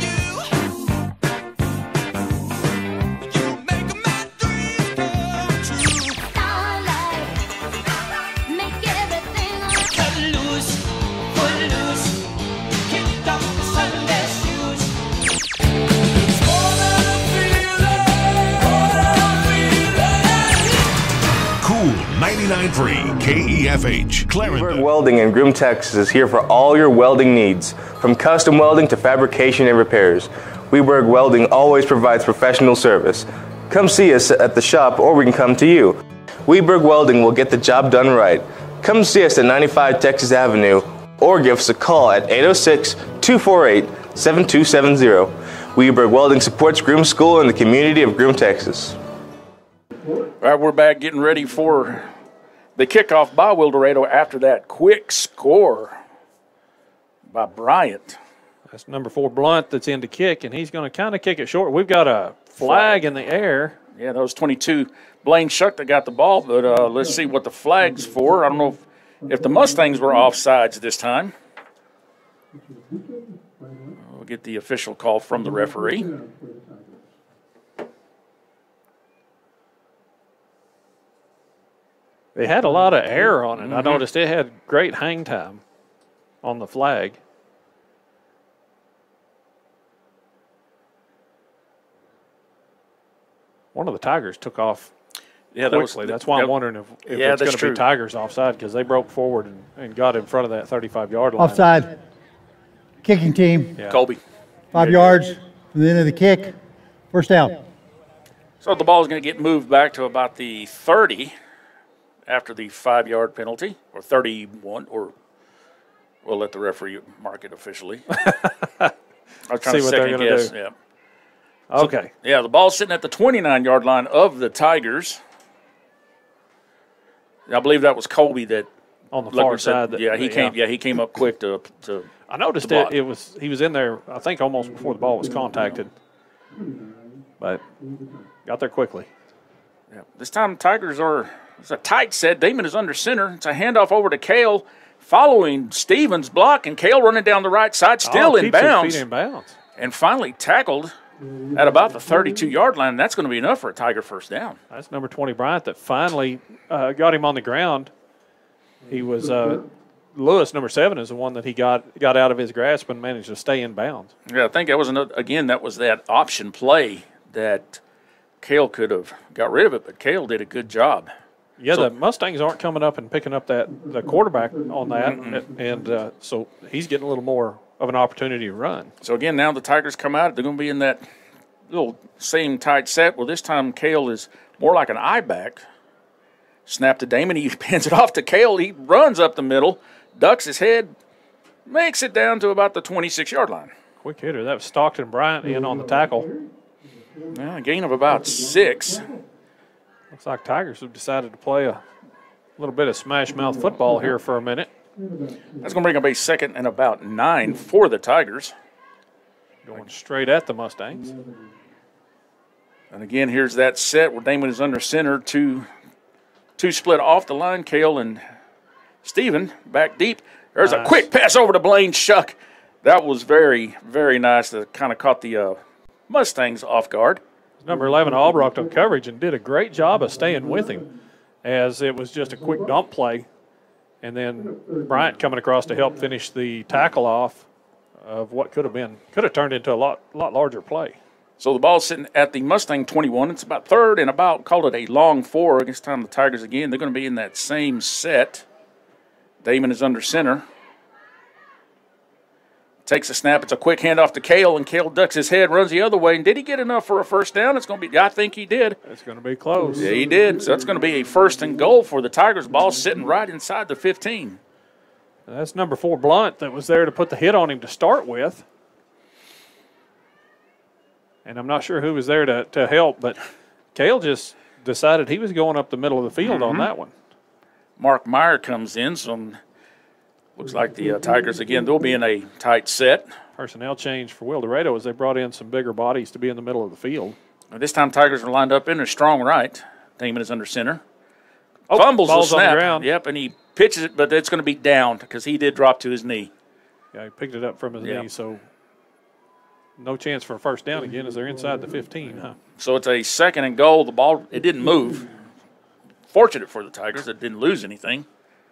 you make my dreams come true. Starlight, make everything cut loose, pull loose, kick off the Sunday shoes. It's more than a feeling, more than a feeling. Cool 99.3 KEFH, Clarendon. Welding in Groom, Texas is here for all your welding needs. From custom welding to fabrication and repairs, Weberg Welding always provides professional service. Come see us at the shop or we can come to you. Weberg Welding will get the job done right. Come see us at 95 Texas Avenue or give us a call at 806-248-7270. Weberg Welding supports Groom School in the community of Groom, Texas. All right, we're back getting ready for the kickoff by Wildorado after that quick score by Bryant. That's number 4 Blunt that's in to kick, and he's going to kind of kick it short. We've got a flag in the air. Yeah, that was 22 Blaine Shuck that got the ball, but let's see what the flag's for. I don't know if the Mustangs were offsides this time. We'll get the official call from the referee. They had a lot of air on it. I noticed it had great hang time on the flag. One of the Tigers took off quickly. That's why I'm wondering if it's going to be Tigers offside, because they broke forward and got in front of that 35-yard line. Offside. Kicking team. Yeah. Colby. 5 yards from the end of the kick. First down. So the ball is going to get moved back to about the 30 after the 5-yard penalty, or 31, or we'll let the referee mark it officially. I was trying to second guess. Yeah. Okay. So, yeah, the ball's sitting at the 29-yard line of the Tigers. I believe that was Colby that on the far side. He came up quick to I noticed he was in there, I think, almost before the ball was contacted, but got there quickly. Yeah. This time, Tigers it's a tight set. Damon is under center. It's a handoff over to Cale, following Stevens' block, and Cale running down the right side, still in bounds. His feet in bounds. And finally tackled at about the 32-yard line. That's going to be enough for a Tiger first down. That's number 20 Bryant that finally got him on the ground. He was Lewis, number 7, is the one that he got out of his grasp and managed to stay in bounds. Yeah, I think that was that was that option play that Cale could have got rid of it, but Cale did a good job. Yeah, the Mustangs aren't coming up and picking up the quarterback on that, and so he's getting a little more of an opportunity to run. So again, now the Tigers come out. They're going to be in that little same tight set. Well, this time Cale is more like an I-back. Snap to Damon. He pins it off to Cale. He runs up the middle, ducks his head, makes it down to about the 26-yard line. Quick hitter. That was Stockton Bryant in on the tackle. A gain of about 6. Looks like Tigers have decided to play a little bit of smash-mouth football here for a minute. That's going to bring up a 2nd and about 9 for the Tigers. Going straight at the Mustangs. And again, here's that set where Damon is under center. Two split off the line. Cale and Steven back deep. There's a quick pass over to Blaine Shuck. That was very, very nice. That kind of caught the Mustangs off guard. Number 11, Albrocht, on coverage and did a great job of staying with him, as it was just a quick dump play. And then Bryant coming across to help finish the tackle off of what could have turned into a lot larger play. So the ball's sitting at the Mustang 21. It's about 3rd and about, call it a long 4. Against time the Tigers again. They're going to be in that same set. Damon is under center. Takes a snap. It's a quick handoff to Cale, and Cale ducks his head, runs the other way. And did he get enough for a first down? It's going to be. I think he did. It's going to be close. Yeah, he did. So that's going to be a 1st and goal for the Tigers. Ball sitting right inside the 15. That's number 4 Blunt that was there to put the hit on him to start with. And I'm not sure who was there to help, but Cale just decided he was going up the middle of the field on that one. Mark Meyer comes in, so looks like the Tigers, again, they'll be in a tight set. Personnel change for Wildorado as they brought in some bigger bodies to be in the middle of the field. This time Tigers are lined up in a strong right. Damon is under center. fumbles the ball's on the snap. ground. Yep, and he pitches it, but it's going to be down because he did drop to his knee. Yeah, he picked it up from his knee, so no chance for a first down again as they're inside the 15, huh? So it's a 2nd and goal. The ball, it didn't move. Fortunate for the Tigers, it didn't lose anything.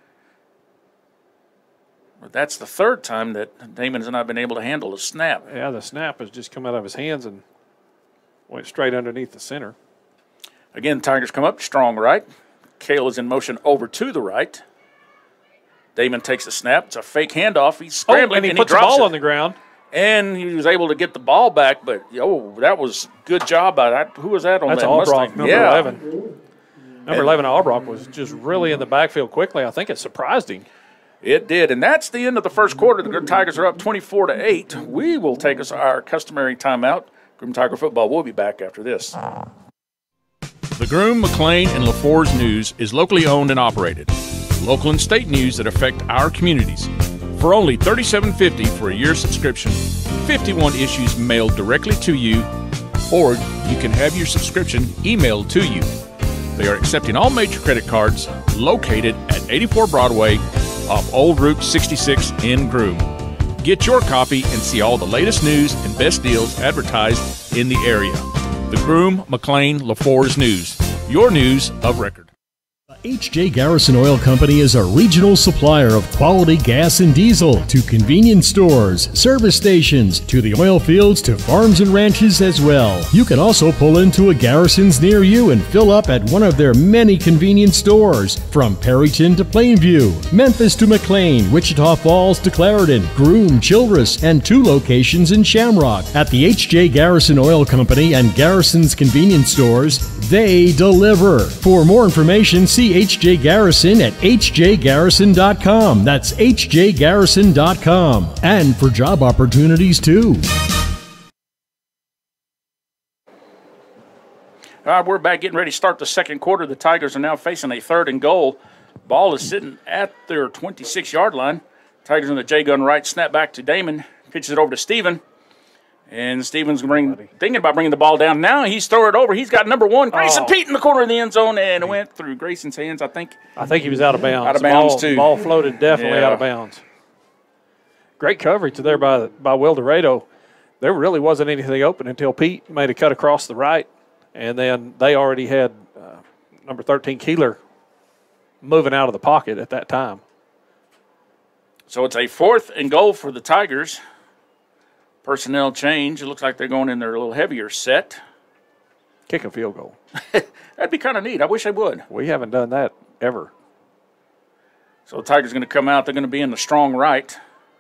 But that's the 3rd time that Damon has not been able to handle a snap. Yeah, the snap has just come out of his hands and went straight underneath the center. Again, Tigers come up strong right. Cale is in motion over to the right. Damon takes the snap. It's a fake handoff. He's scrambling and he drops puts the ball it. on the ground. And he was able to get the ball back, but that was good job by that. Who was that on That's that Albrock, Mustang? number 11. Number 11, Albrock, was just really in the backfield quickly. I think it surprised him. It did, and that's the end of the first quarter. The Tigers are up 24-8. We will take us our customary timeout. Groom Tiger football will be back after this. The Groom, McLean, and LaFours News is locally owned and operated. Local and state news that affect our communities. For only $37.50 for a year subscription, 51 issues mailed directly to you, or you can have your subscription emailed to you. They are accepting all major credit cards, located at 84 Broadway off Old Route 66 in Groom. Get your copy and see all the latest news and best deals advertised in the area. The Groom, McLean, LaFours News, your news of record. H.J. Garrison Oil Company is a regional supplier of quality gas and diesel to convenience stores, service stations, to the oil fields, to farms and ranches as well. You can also pull into a Garrison's near you and fill up at one of their many convenience stores, from Perryton to Plainview, Memphis to McLean, Wichita Falls to Clarendon, Groom, Childress, and 2 locations in Shamrock. At the H.J. Garrison Oil Company and Garrison's convenience stores, they deliver. For more information, see H.J. Garrison at hjgarrison.com. That's hjgarrison.com. And for job opportunities, too. All right, we're back getting ready to start the second quarter. The Tigers are now facing a 3rd and goal. Ball is sitting at their 26-yard line. Tigers in the J-gun right, snap back to Damon, pitches it over to Steven. And Steven's thinking about bringing the ball down. Now he's throwing it over. He's got number 1, Grayson Pete, in the corner of the end zone, and it went through Grayson's hands, I think. I think he was out of bounds. Out of bounds, too. The ball floated definitely out of bounds. Great coverage there by Wildorado. There really wasn't anything open until Pete made a cut across the right, and then they already had number 13, Keeler, moving out of the pocket at that time. So it's a 4th and goal for the Tigers. Personnel change. It looks like they're going in their little heavier set. Kick a field goal. That'd be kind of neat. I wish they would. We haven't done that ever. So the Tigers are going to come out. They're going to be in the strong right.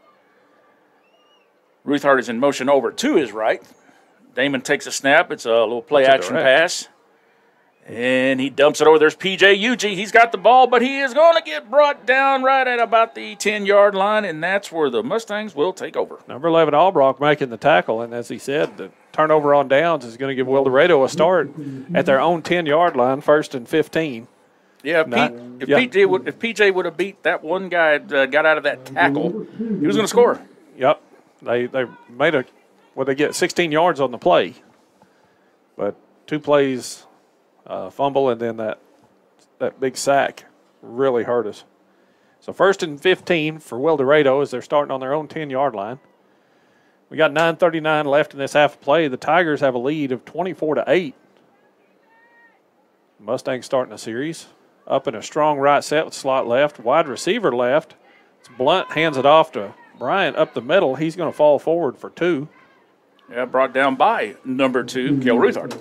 Ruthart is in motion over to his right. Damon takes a snap. It's a little play-action pass. And he dumps it over. There's P.J. Uge. He's got the ball, but he is going to get brought down right at about the 10-yard line, and that's where the Mustangs will take over. Number 11, Albrock, making the tackle, and as he said, the turnover on downs is going to give Wildorado a start at their own 10-yard line, 1st and 15. Yeah, if P.J. would have beat that one guy that got out of that tackle, he was going to score. Yep. They made they get 16 yards on the play, but 2 plays – fumble, and then that big sack really hurt us. So 1st and 15 for Wildorado as they're starting on their own 10-yard line. We got 9:39 left in this half play. The Tigers have a lead of 24-8. Mustangs starting a series. Up in a strong right set with slot left. Wide receiver left. It's Blunt, hands it off to Bryant up the middle. He's going to fall forward for 2. Yeah, brought down by number 2, Cale Ruthart.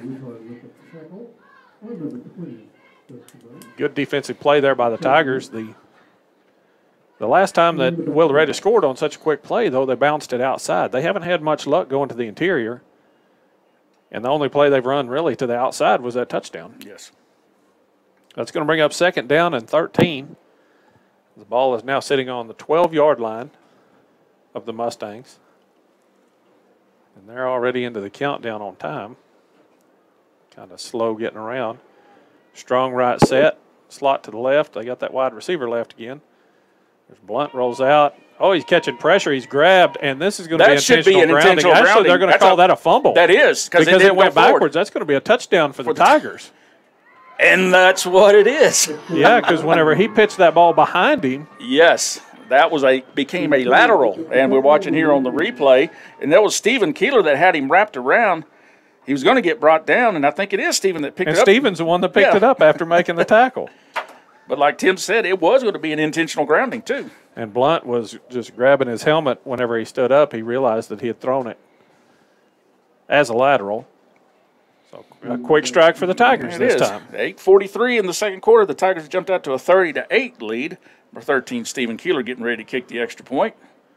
Good defensive play there by the Tigers. The last time that Wildorado scored on such a quick play, though, they bounced it outside. They haven't had much luck going to the interior, and the only play they've run really to the outside was that touchdown. Yes. That's going to bring up 2nd down and 13. The ball is now sitting on the 12-yard line of the Mustangs, and they're already into the countdown on time. Kind of slow getting around. Strong right set. Slot to the left. They got that wide receiver left again. There's Blunt, rolls out. Oh, he's catching pressure. He's grabbed, and this is going to be intentional grounding. Actually, they're going to call that a fumble. That is. Because it went backwards. That's going to be a touchdown for the Tigers. And that's what it is. Yeah, because whenever he pitched that ball behind him. Yes, that became a lateral. And we're watching here on the replay. And that was Steven Keeler that had him wrapped around. He was going to get brought down, and I think it is Steven that picked it up. And Steven's the one that picked it up after making the tackle. But like Tim said, it was going to be an intentional grounding, too. And Blunt was just grabbing his helmet whenever he stood up. He realized that he had thrown it as a lateral. So a quick strike for the Tigers this time. 8:43 in the second quarter. The Tigers jumped out to a 30-8 lead. Number 13, Steven Keeler, getting ready to kick the extra point.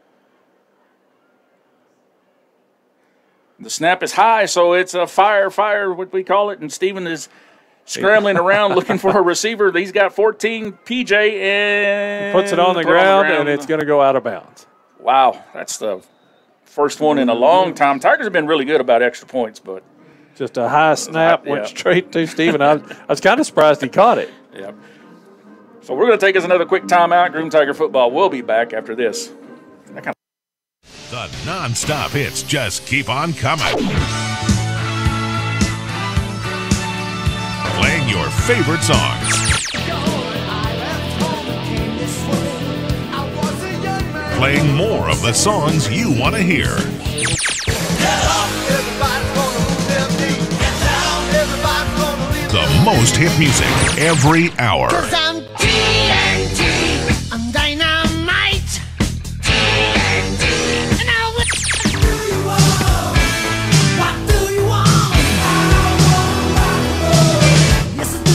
The snap is high, so it's a fire, what we call it, and Steven is scrambling around looking for a receiver. He's got 14, PJ, and puts it on the ground, and it's going to go out of bounds. Wow, that's the first one in a long time. Tigers have been really good about extra points, but just a high snap went straight to Steven. I was kind of surprised he caught it. Yeah. So we're going to take us another quick timeout. Groom Tiger football will be back after this. The non-stop hits just keep on coming. Playing your favorite songs. Playing more of the songs you want to hear. The most hit music every hour. Cause I'm TNT, I'm dynamite. TNT, and I will. What do you want? I want rock and roll. Yes,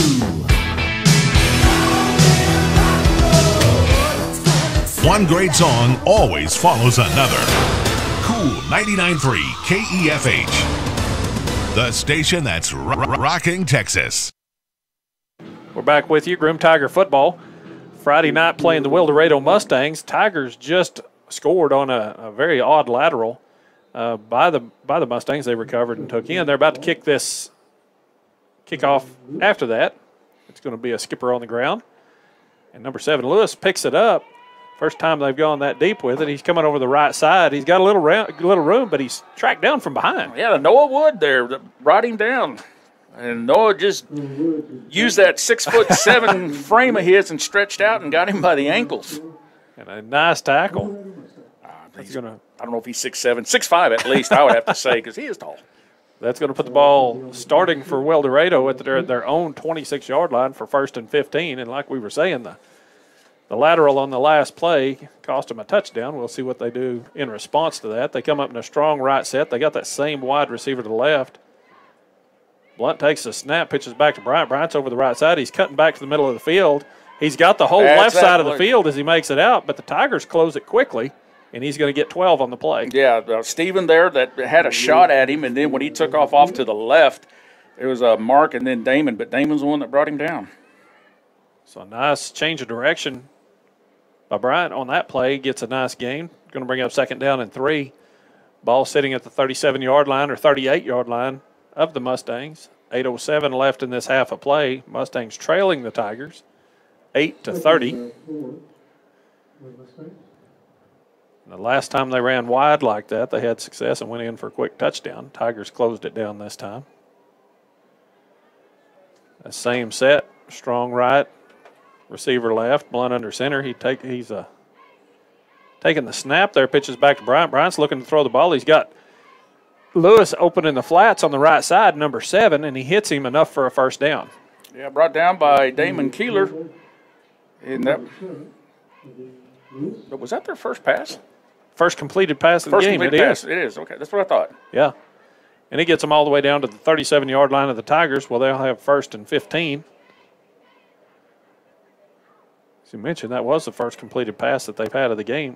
I do. One great song always follows another. Cool 99.3 KEFH. The station that's rocking Texas. We're back with you, Groom Tiger football. Friday night playing the Wildorado Mustangs. Tigers just scored on a very odd lateral by the Mustangs. They recovered and took in. They're about to kick this kickoff after that. It's going to be a skipper on the ground. And number 7, Lewis, picks it up. First time they've gone that deep with it. He's coming over the right side. He's got a little room, but he's tracked down from behind. Yeah, the Noah Wood there that brought him down. And Noah just used that 6'7" frame of his and stretched out and got him by the ankles. And a nice tackle. I don't know if he's 6'7", 6'5" at least, I would have to say, because he is tall. That's going to put the ball starting for Wildorado at their own 26-yard line for 1st and 15. And like we were saying, the lateral on the last play cost them a touchdown. We'll see what they do in response to that. They come up in a strong right set. They got that same wide receiver to the left. Blunt takes the snap, pitches back to Bryant. Bryant's over the right side. He's cutting back to the middle of the field. He's got the whole left side of the field as he makes it out, but the Tigers close it quickly, and he's going to get 12 on the play. Yeah, Steven there that had a shot at him, and then when he took off to the left, it was Mark and then Damon, but Damon's the one that brought him down. So a nice change of direction by Bryant on that play. Gets a nice gain. Going to bring up 2nd down and 3. Ball sitting at the 37-yard line or 38-yard line of the Mustangs. 8:07 left in this half of play. Mustangs trailing the Tigers 8-30. The last time they ran wide like that, they had success and went in for a quick touchdown. Tigers closed it down this time. The same set, strong right, receiver left, Blunt under center. He's taking the snap there, pitches back to Bryant. Bryant's looking to throw the ball. He's got Lewis open in the flats on the right side, number 7, and he hits him enough for a 1st down. Yeah, brought down by Damon Keeler. And was that their first pass? First completed pass of the game. It is. Okay, that's what I thought. Yeah. And he gets them all the way down to the 37-yard line of the Tigers. Well, they'll have 1st and 15. As you mentioned, that was the first completed pass that they've had of the game.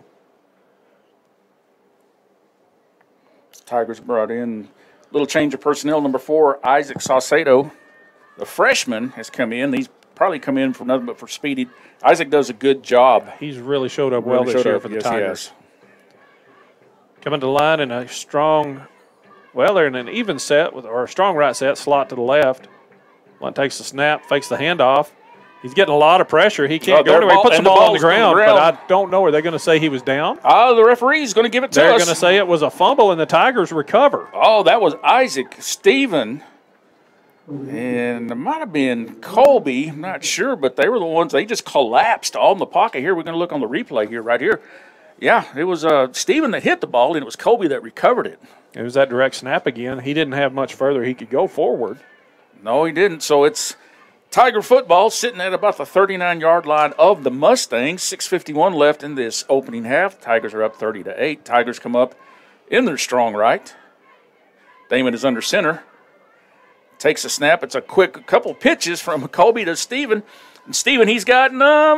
Tigers brought in a little change of personnel. Number 4, Isaac Saucedo, the freshman, has come in. He's probably come in for nothing but for speedy. Isaac does a good job. He's really showed up well this year for the Tigers. Coming to the line in a strong, they're in an even set or a strong right set, slot to the left. One takes the snap, fakes the handoff. He's getting a lot of pressure. He can't go anywhere. He puts the ball on the ground, but I don't know. Are they going to say he was down? The referee's going to give it to us. They're going to say it was a fumble, and the Tigers recover. Oh, that was Isaac. Steven And it might have been Colby, I'm not sure, but they were the ones, they just collapsed all in the pocket here. We're going to look on the replay here, right here. Yeah, it was Steven that hit the ball, and it was Colby that recovered it. It was that direct snap again. He didn't have much further he could go forward. No, he didn't. So it's Tiger football sitting at about the 39-yard line of the Mustangs. 6:51 left in this opening half. Tigers are up 30-8. Tigers come up in their strong right. Damon is under center. Takes a snap. It's a quick couple pitches from Colby to Steven. And Steven, he's got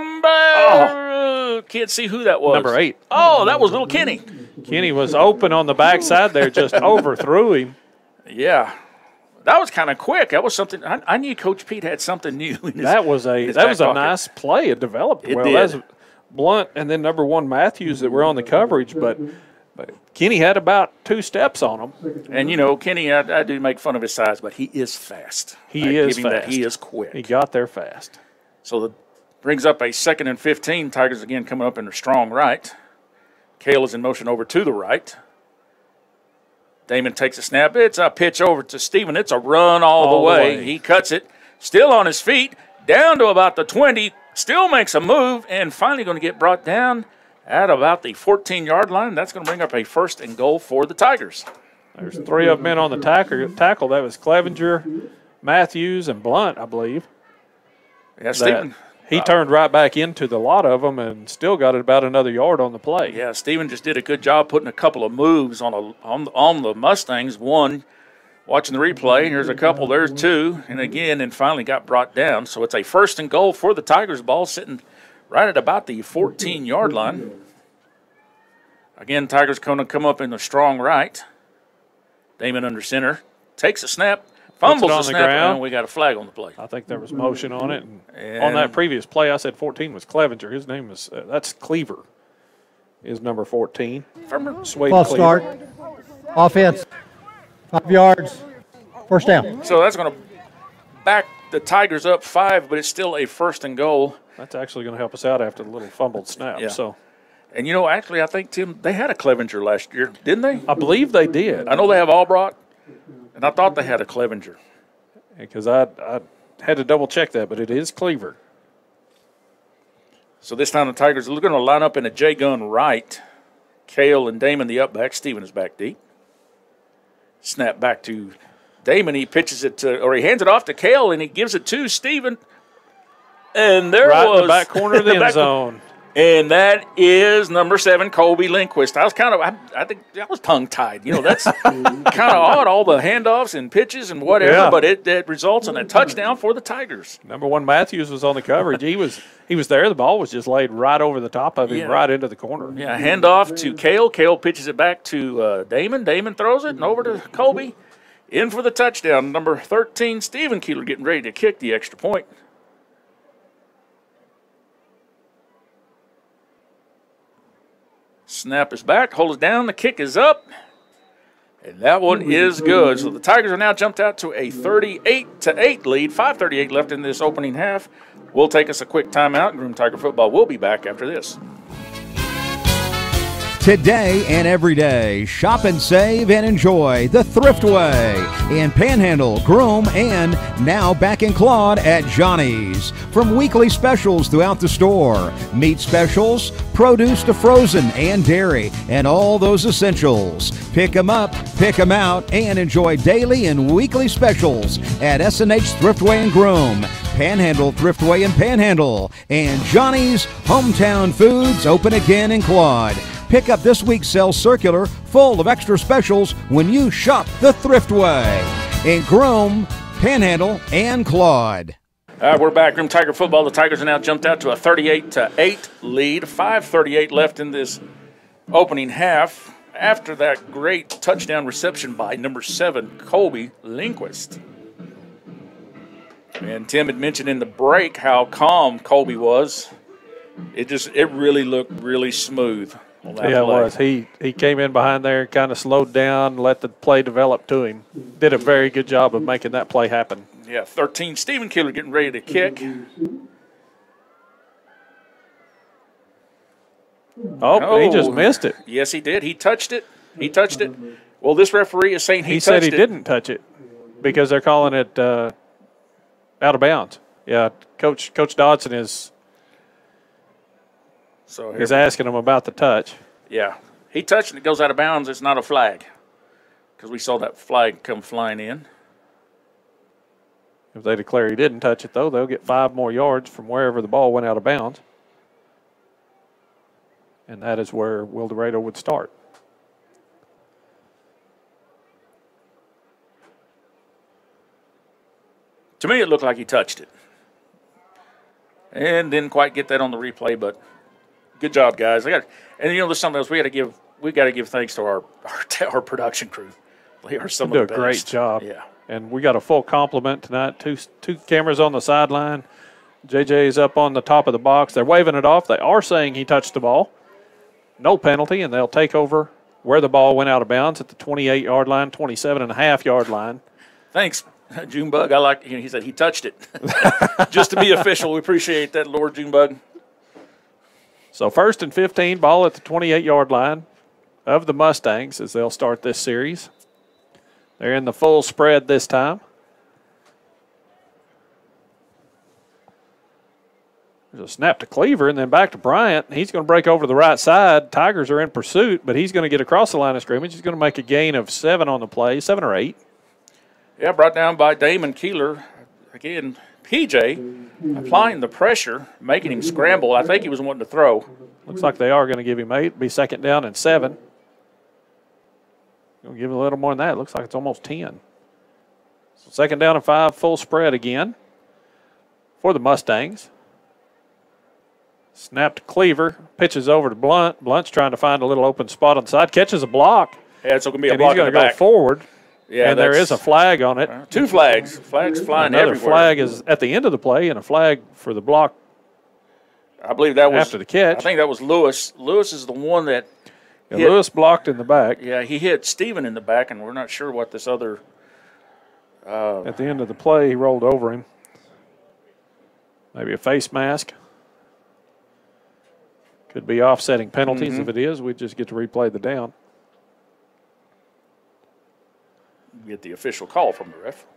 can't see who that was. Number 8. Oh, that was little Kenny. Kenny was open on the backside there, just overthrew him. Yeah. That was kind of quick. That was something. I knew Coach Pete had something new. That was a nice play. It developed well. That was Blunt and then number 1 Matthews that were on the coverage, but Kenny had about 2 steps on him. And, Kenny, I do make fun of his size, but he is fast. He is fast. He is quick. He got there fast. So that brings up a 2nd and 15. Tigers again coming up in their strong right. Cale is in motion over to the right. Damon takes a snap. It's a pitch over to Steven. It's a run all the way. He cuts it. Still on his feet. Down to about the 20. Still makes a move. And finally going to get brought down at about the 14-yard line. That's going to bring up a 1st and goal for the Tigers. There's 3 of them in on the tackle. That was Clevenger, Matthews, and Blunt, I believe. Yeah, Steven. He turned right back into the lot of them and still got it about another yard on the play. Yeah, Steven just did a good job putting a couple of moves on the Mustangs. One, watching the replay, here's a couple, there's 2, and finally got brought down. So it's a 1st and goal for the Tigers. Ball sitting right at about the 14-yard line. Again, Tigers going to come up in the strong right. Damon under center. Takes a snap. Fumbles the snap, and we got a flag on the play. I think there was motion on it. And on that previous play, I said 14 was Clevenger. His name is that's Cleaver is number 14. False start. Offense. 5 yards. 1st down. So that's going to back the Tigers up 5, but it's still a 1st and goal. That's actually going to help us out after the little fumbled snap. Yeah. So. And, actually, I think, Tim, they had a Clevenger last year, didn't they? I believe they did. I know they have Albrock. And I thought they had a Clevenger. Because I had to double-check that, but it is Cleaver. So this time the Tigers are going to line up in a J-gun right. Cale and Damon the up back. Steven is back deep. Snap back to Damon. He pitches it he hands it off to Cale, and he gives it to Steven. And there right was in the back corner of the end zone. And that is number 7, Colby Lindquist. I was I think I was tongue-tied. That's kind of odd, all the handoffs and pitches and whatever, but it results in a touchdown for the Tigers. Number 1 Matthews was on the coverage. He was there. The ball was just laid right over the top of him, right into the corner. Yeah, handoff to Cale. Cale pitches it back to Damon. Damon throws it and over to Colby. In for the touchdown. Number 13, Steven Keeler getting ready to kick the extra point. Snap is back, hold it down, the kick is up, and that one is good. So the Tigers are now jumped out to a 38-8 lead, 5:38 left in this opening half. We'll take us a quick timeout. Groom Tiger football will be back after this. Today and every day, shop and save and enjoy the Thrift Way in Panhandle, Groom, and now back in Claude at Johnny's. From weekly specials throughout the store, meat specials, produce to frozen and dairy, and all those essentials. Pick them up, pick them out, and enjoy daily and weekly specials at S&H Thriftway and Groom, Panhandle Thriftway and Panhandle, and Johnny's Hometown Foods open again in Claude. Pick up this week's sales circular full of extra specials when you shop the Thriftway in Groom, Panhandle, and Claude. We're back. Groom Tiger football. The Tigers are now jumped out to a 38-8 lead. 5:38 left in this opening half after that great touchdown reception by number 7, Colby Lindquist. And Tim had mentioned in the break how calm Colby was. It really looked really smooth. Yeah, it was. He came in behind there, kind of slowed down, let the play develop to him. Did a very good job of making that play happen. Yeah, 13, Steven Keeler getting ready to kick. Oh, he just missed it. Yes, he did. He touched it. Well, this referee is saying he touched it. He said he didn't touch it because they're calling it Out of bounds. Yeah, Coach Dodson is asking him about the touch. Yeah. He touched and it goes out of bounds. It's not a flag because we saw that flag come flying in. If they declare he didn't touch it, though, they'll get 5 more yards from wherever the ball went out of bounds. And that is where Wildorado would start. To me, it looked like he touched it. And didn't quite get that on the replay, but good job, guys. And there's something else we got to give thanks to our production crew. They are some they of do the a best. great job. Yeah. And we got a full complement tonight. Two cameras on the sideline. JJ's up on the top of the box. They're waving it off. They are saying he touched the ball. No penalty, and they'll take over where the ball went out of bounds at the 28-yard line, 27.5-yard line. Thanks, Junebug. I like. He said he touched it. Just to be official, we appreciate that, Lord Junebug. So 1st and 15, ball at the 28-yard line of the Mustangs as they'll start this series. They're in the full spread this time. There's a snap to Cleaver and then back to Bryant. He's going to break over to the right side. Tigers are in pursuit, but he's going to get across the line of scrimmage. He's going to make a gain of 7 on the play, 7 or 8. Yeah, brought down by Damon Keeler. Again, PJ applying the pressure, making him scramble. I think he was wanting to throw. Looks like they are going to give him 8. Be 2nd down and 7. Going to give him a little more than that. It looks like it's almost 10. So 2nd down and 5, full spread again for the Mustangs. Snap to Cleaver, pitches over to Blunt. Blunt's trying to find a little open spot on the side, catches a block. Yeah, it's going to be a and block. He's going to go forward. Yeah, and there is a flag on it. 2 flags. Flags flying Another everywhere. flag is at the end of the play, and a flag for the block. I believe that was after the catch. I think that was Lewis. Lewis is the one that Lewis blocked in the back. Yeah, he hit Steven in the back, and we're not sure what this other. At the end of the play, he rolled over him. Maybe a face mask. Could be offsetting penalties. Mm-hmm. If it is, we just get to replay the down. Get the official call from the ref.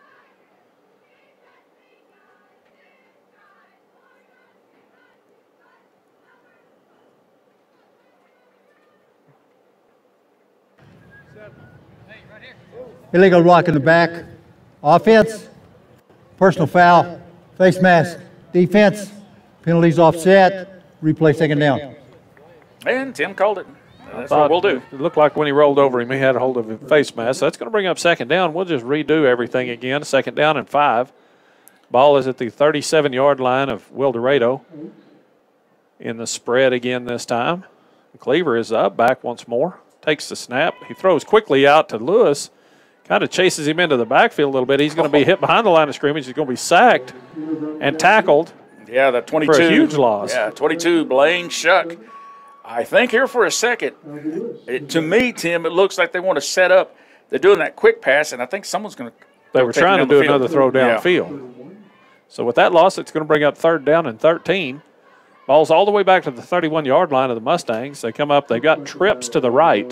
Illegal block in the back. Offense, personal foul, face mask. Defense, penalties offset. Replay 2nd down. And Tim called it. That's what we'll do. It looked like when he rolled over him, he had a hold of a face mask. So that's going to bring up 2nd down. We'll just redo everything again. 2nd down and 5. Ball is at the 37-yard line of Wildorado. In the spread again this time. Cleaver is up, back once more. Takes the snap. He throws quickly out to Lewis. Kind of chases him into the backfield a little bit. He's going to be hit behind the line of scrimmage. He's going to be sacked and tackled. Yeah, that 22. For a huge loss. Yeah, 22, Blaine Shuck. I think here for a second, to me, Tim, it looks like they want to set up. They're doing that quick pass, and I think someone's going to. They were trying to do another throw downfield. So with that loss, it's going to bring up 3rd down and 13. Ball's all the way back to the 31-yard line of the Mustangs. They come up. They've got trips to the right.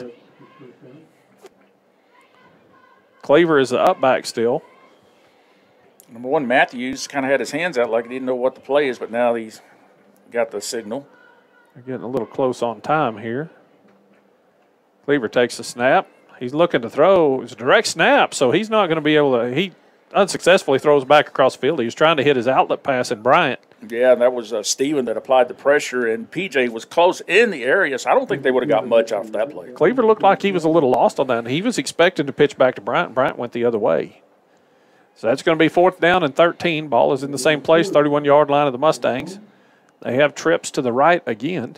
Cleaver is the up back still. Number 1, Matthews kind of had his hands out like he didn't know what the play is, but now he's got the signal. They're getting a little close on time here. Cleaver takes the snap. He's looking to throw. It's a direct snap, so he's not going to be able to. He unsuccessfully throws back across the field. He was trying to hit his outlet pass in Bryant. Yeah, that was Steven that applied the pressure, and PJ was close in the area, so I don't think they would have got much off that play. Cleaver looked like he was a little lost on that, and he was expecting to pitch back to Bryant. Bryant went the other way. So that's going to be 4th down and 13. Ball is in the same place, 31-yard line of the Mustangs. They have trips to the right again.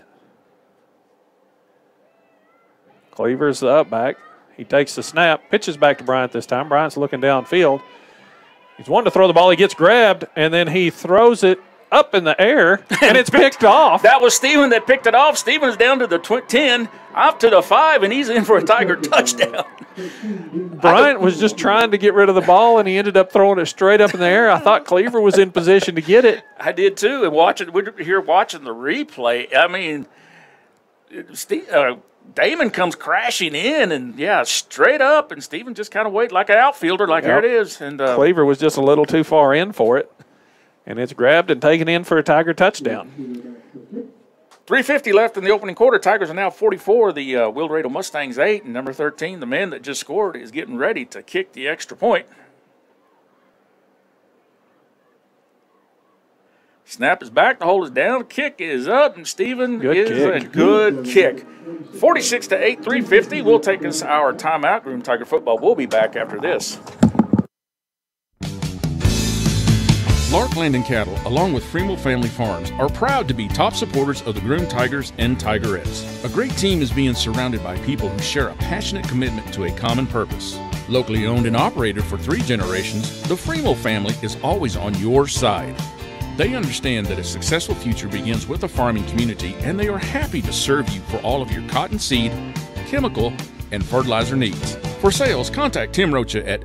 Cleaver's the up back. He takes the snap, pitches back to Bryant this time. Bryant's looking downfield. He's wanting to throw the ball. He gets grabbed, and then he throws it up in the air, and it's picked off. That was Steven that picked it off. Steven's down to the 10, off to the 5, and he's in for a Tiger touchdown. Bryant was just trying to get rid of the ball, and he ended up throwing it straight up in the air. I thought Cleaver was in position to get it. I did too, and we're here watching the replay. I mean, Damon comes crashing in, and, straight up, and Steven just kind of wait like an outfielder, like here it is. And Cleaver was just a little too far in for it, and it's grabbed and taken in for a Tiger touchdown. 3:50 left in the opening quarter. Tigers are now 44. The Wildorado Mustangs 8, and number 13, the man that just scored, is getting ready to kick the extra point. Snap is back. The hold is down. Kick is up, and Steven a good kick. 46-8, 3:50. We'll take us our timeout. Groom Tiger football. We'll be back after this. Lark Land and Cattle, along with Fremel Family Farms, are proud to be top supporters of the Groom Tigers and Tigerettes. A great team is being surrounded by people who share a passionate commitment to a common purpose. Locally owned and operated for 3 generations, the Fremel family is always on your side. They understand that a successful future begins with a farming community, and they are happy to serve you for all of your cotton seed, chemical, and fertilizer needs. For sales, contact Tim Rocha at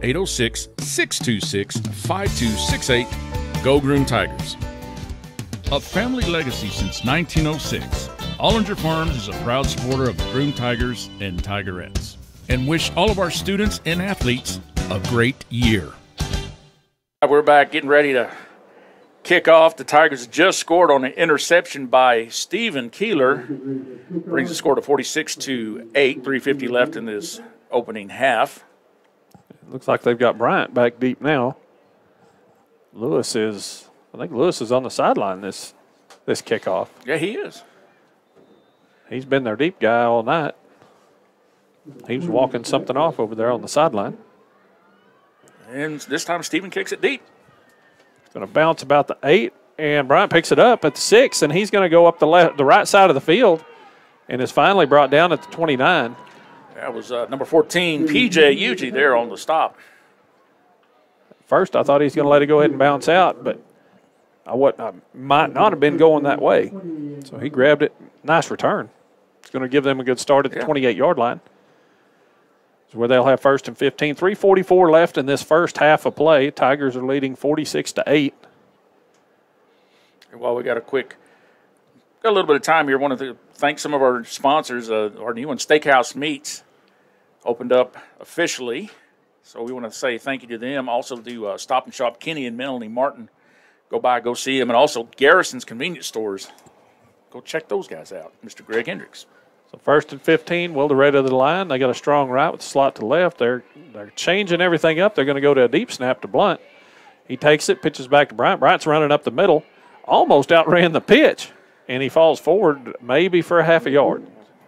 806-626-5268. Go Groom Tigers. A family legacy since 1906, Ollinger Farms is a proud supporter of the Groom Tigers and Tigerettes, and wish all of our students and athletes a great year. We're back getting ready to kick off. The Tigers just scored on an interception by Steven Keeler. Brings the score to 46-8. 3:50 left in this opening half. It looks like they've got Bryant back deep now. I think Lewis is on the sideline this kickoff. Yeah, he is. He's been their deep guy all night. He was walking something off over there on the sideline. And this time Steven kicks it deep. Going to bounce about the 8, and Bryant picks it up at the 6, and he's going to go up the right side of the field, and is finally brought down at the 29. That was number 14, P.J. Ugie there on the stop. First, I thought he was going to let it go ahead and bounce out, but I might not have been going that way. So he grabbed it. Nice return. It's going to give them a good start at the 28-yard line. It's where they'll have 1st and 15. 3:44 left in this first half of play. Tigers are leading 46-8. While we got a little bit of time here, I wanted to thank some of our sponsors. Our new one, Steakhouse Meats, opened up officially. So we want to say thank you to them. Also to Stop and Shop Kenny and Melanie Martin. Go by, go see them. And also Garrison's Convenience Stores. Go check those guys out. Mr. Greg Hendricks. So 1st and 15, Wildorado to the line. They got a strong right with the slot to left. They're changing everything up. They're going to go to a deep snap to Blunt. He takes it, pitches back to Bryant. Bryant's running up the middle. Almost outran the pitch. And he falls forward maybe for a half a yard.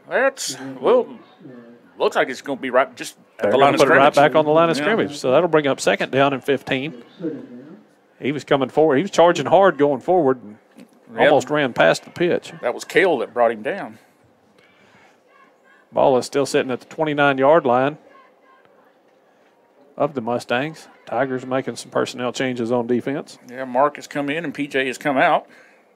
Looks like it's going to be right just at the line of scrimmage. Right back on the line of scrimmage. So that'll bring up 2nd down and 15. He was coming forward. He was charging hard going forward and almost ran past the pitch. That was Cale that brought him down. Ball is still sitting at the 29-yard line of the Mustangs. Tigers making some personnel changes on defense. Yeah, Mark has come in and PJ has come out.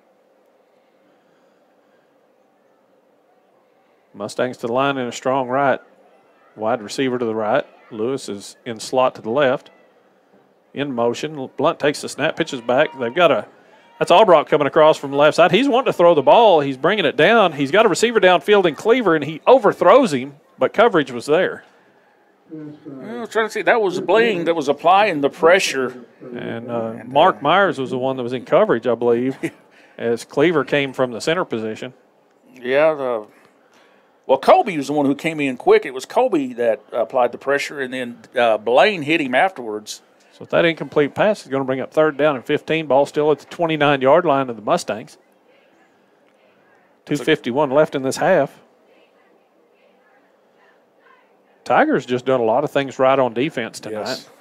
Mustangs to the line in a strong right. Wide receiver to the right. Lewis is in slot to the left. In motion. Blunt takes the snap, pitches back. That's Albrock coming across from the left side. He's wanting to throw the ball. He's bringing it down. He's got a receiver downfield in Cleaver, and he overthrows him, but coverage was there. I was trying to see. That was Blaine that was applying the pressure. And Mark Myers was the one that was in coverage, I believe, as Cleaver came from the center position. Yeah, well, Colby was the one who came in quick. It was Colby that applied the pressure, and then Blaine hit him afterwards. So that incomplete pass is going to bring up 3rd down and 15. Ball still at the 29-yard line of the Mustangs. 2:51 left in this half. Tigers just done a lot of things right on defense tonight. Yes.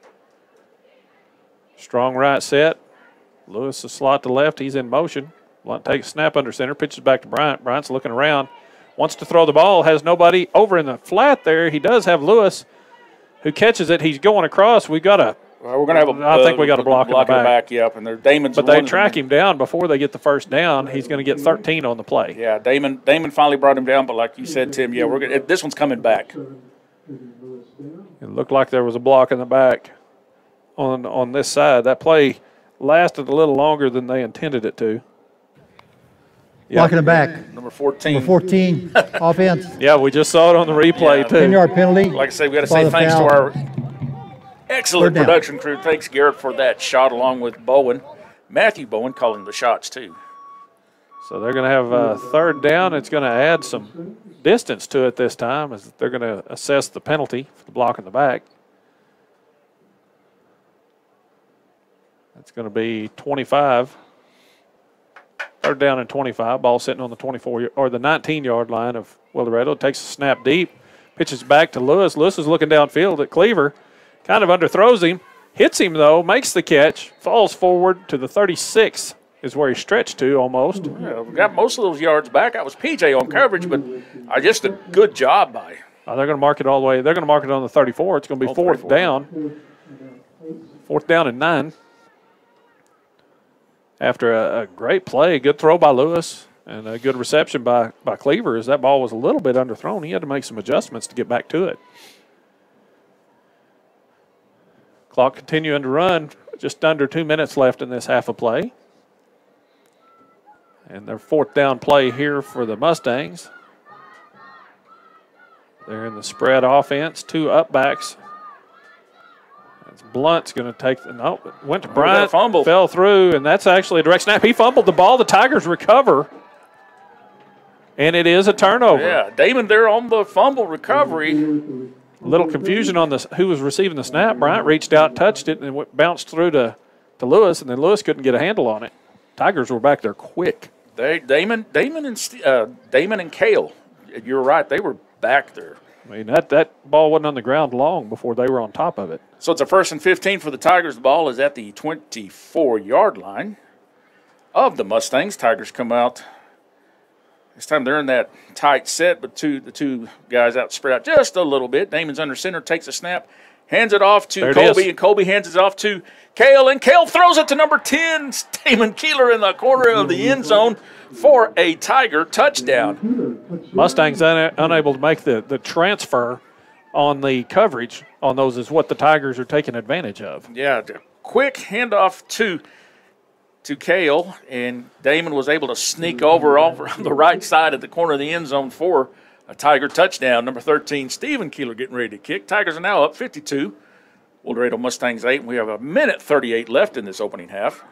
Strong right set. Lewis is slot to left. He's in motion. Blunt takes a snap under center, pitches back to Bryant. Bryant's looking around. Wants to throw the ball, has nobody over in the flat there. He does have Lewis who catches it. He's going across. We're going to have I think we got a block in the back. Yep, and Damon's. But they track him down before they get the 1st down. He's going to get 13 on the play. Yeah, Damon finally brought him down, but like you said, Tim, this one's coming back. It looked like there was a block in the back on this side. That play lasted a little longer than they intended it to. Blocking the back. Number 14. Number 14, offense. Yeah, we just saw it on the replay, too. 10-yard penalty. Like I say, we got to say thanks to our excellent production crew. Thanks, Garrett, for that shot, along with Bowen. Matthew Bowen calling the shots, too. So they're going to have a third down. It's going to add some distance to it this time, as they're going to assess the penalty for the block in the back. That's going to be 25. Third down and 25. Ball sitting on the 24 or the 19-yard line of Wildorado. Takes a snap deep, pitches back to Lewis. Lewis is looking downfield at Cleaver, kind of underthrows him, hits him though, makes the catch, falls forward to the 36 is where he stretched to almost. Yeah, we got most of those yards back. I was PJ on coverage, but just a good job by. They're going to mark it all the way. They're going to mark it on the 34. It's going to be fourth down. Fourth down and 9. After a great play, good throw by Lewis, and a good reception by Cleaver, as that ball was a little bit underthrown. He had to make some adjustments to get back to it. Clock continuing to run. Just under 2 minutes left in this half of play. And their fourth down play here for the Mustangs. They're in the spread offense, 2 upbacks. Blunt's going to take the went to Bryant, fell through, and that's actually a direct snap. He fumbled the ball. The Tigers recover, and it is a turnover. Yeah, Damon there on the fumble recovery. A little confusion on who was receiving the snap. Bryant reached out, touched it, and it bounced through to Lewis, and then Lewis couldn't get a handle on it. Tigers were back there quick. Damon and Cale, you're right, they were back there. I mean, that ball wasn't on the ground long before they were on top of it. So it's a 1st and 15 for the Tigers. The ball is at the 24-yard line of the Mustangs. Tigers come out. This time they're in that tight set, but the two guys out spread out just a little bit. Damon's under center, takes a snap, hands it off to Colby, and Colby hands it off to Cale, and Cale throws it to number 10, Damon Keeler, in the corner of the end zone for a Tiger touchdown. Mustangs unable to make the transfer on the coverage on those is what the Tigers are taking advantage of. Yeah, quick handoff to Cale, and Damon was able to sneak over on the right side at the corner of the end zone for a Tiger touchdown. Number 13, Stephen Keeler getting ready to kick. Tigers are now up 52. Wildorado Mustangs 8, and we have a minute 38 left in this opening half.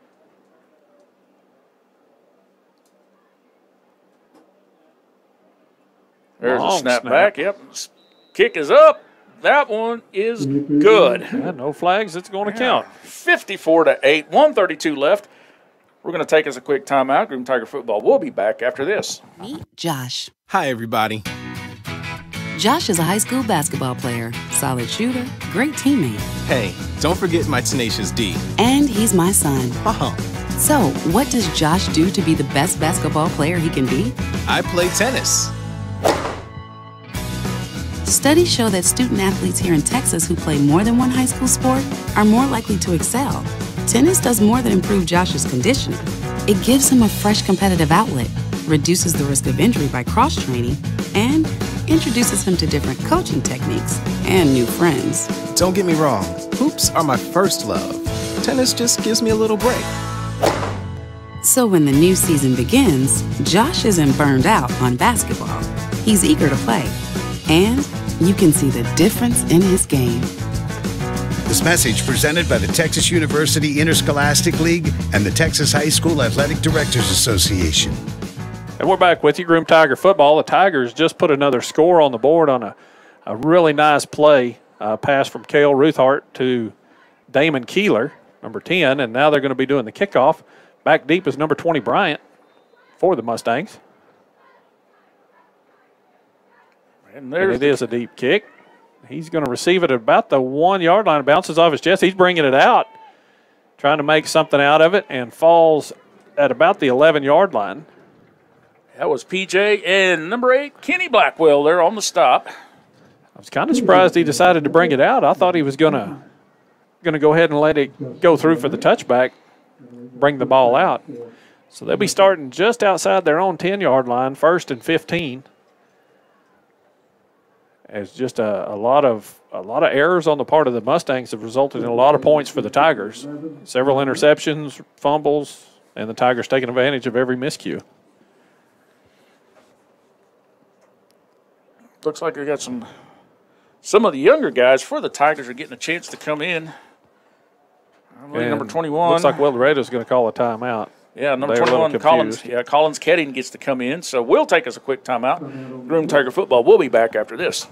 There's a snap back. Yep. Kick is up. That one is good. Yeah, no flags. It's going to count. 54-8. 1:32 left. We're going to take us a quick timeout. Groom Tiger football. We'll be back after this. Meet Josh. Hi, everybody. Josh is a high school basketball player, solid shooter, great teammate. Hey, don't forget my tenacious D. And he's my son. Uh-huh. So, what does Josh do to be the best basketball player he can be? I play tennis. Studies show that student athletes here in Texas who play more than one high school sport are more likely to excel. Tennis does more than improve Josh's conditioning. It gives him a fresh competitive outlet, reduces the risk of injury by cross-training, and introduces him to different coaching techniques and new friends. Don't get me wrong, hoops are my first love. Tennis just gives me a little break. So when the new season begins, Josh isn't burned out on basketball. He's eager to play. And you can see the difference in his game. This message presented by the Texas University Interscholastic League and the Texas High School Athletic Directors Association. And we're back with you, Groom Tiger football. The Tigers just put another score on the board on a really nice play, pass from Cale Ruthart to Damon Keeler, number 10, and now they're going to be doing the kickoff. Back deep is number 20, Bryant, for the Mustangs. And it is a deep kick. He's going to receive it at about the 1-yard line. It bounces off his chest. He's bringing it out, trying to make something out of it, and falls at about the 11-yard line. That was PJ and number 8, Kenny Blackwell there on the stop. I was kind of surprised he decided to bring it out. I thought he was going to go ahead and let it go through for the touchback, bring the ball out. So they'll be starting just outside their own 10-yard line, 1st and 15. As just a lot of errors on the part of the Mustangs have resulted in a lot of points for the Tigers. Several interceptions, fumbles, and the Tigers taking advantage of every miscue. looks like we got some of the younger guys for the Tigers are getting a chance to come in. I believe number 21. Looks like Wildorado's going to call a timeout. Yeah, number 21, Collins. Yeah, Collins Ketting gets to come in. So we'll take us a quick timeout. Groom Tiger football. We'll be back after this.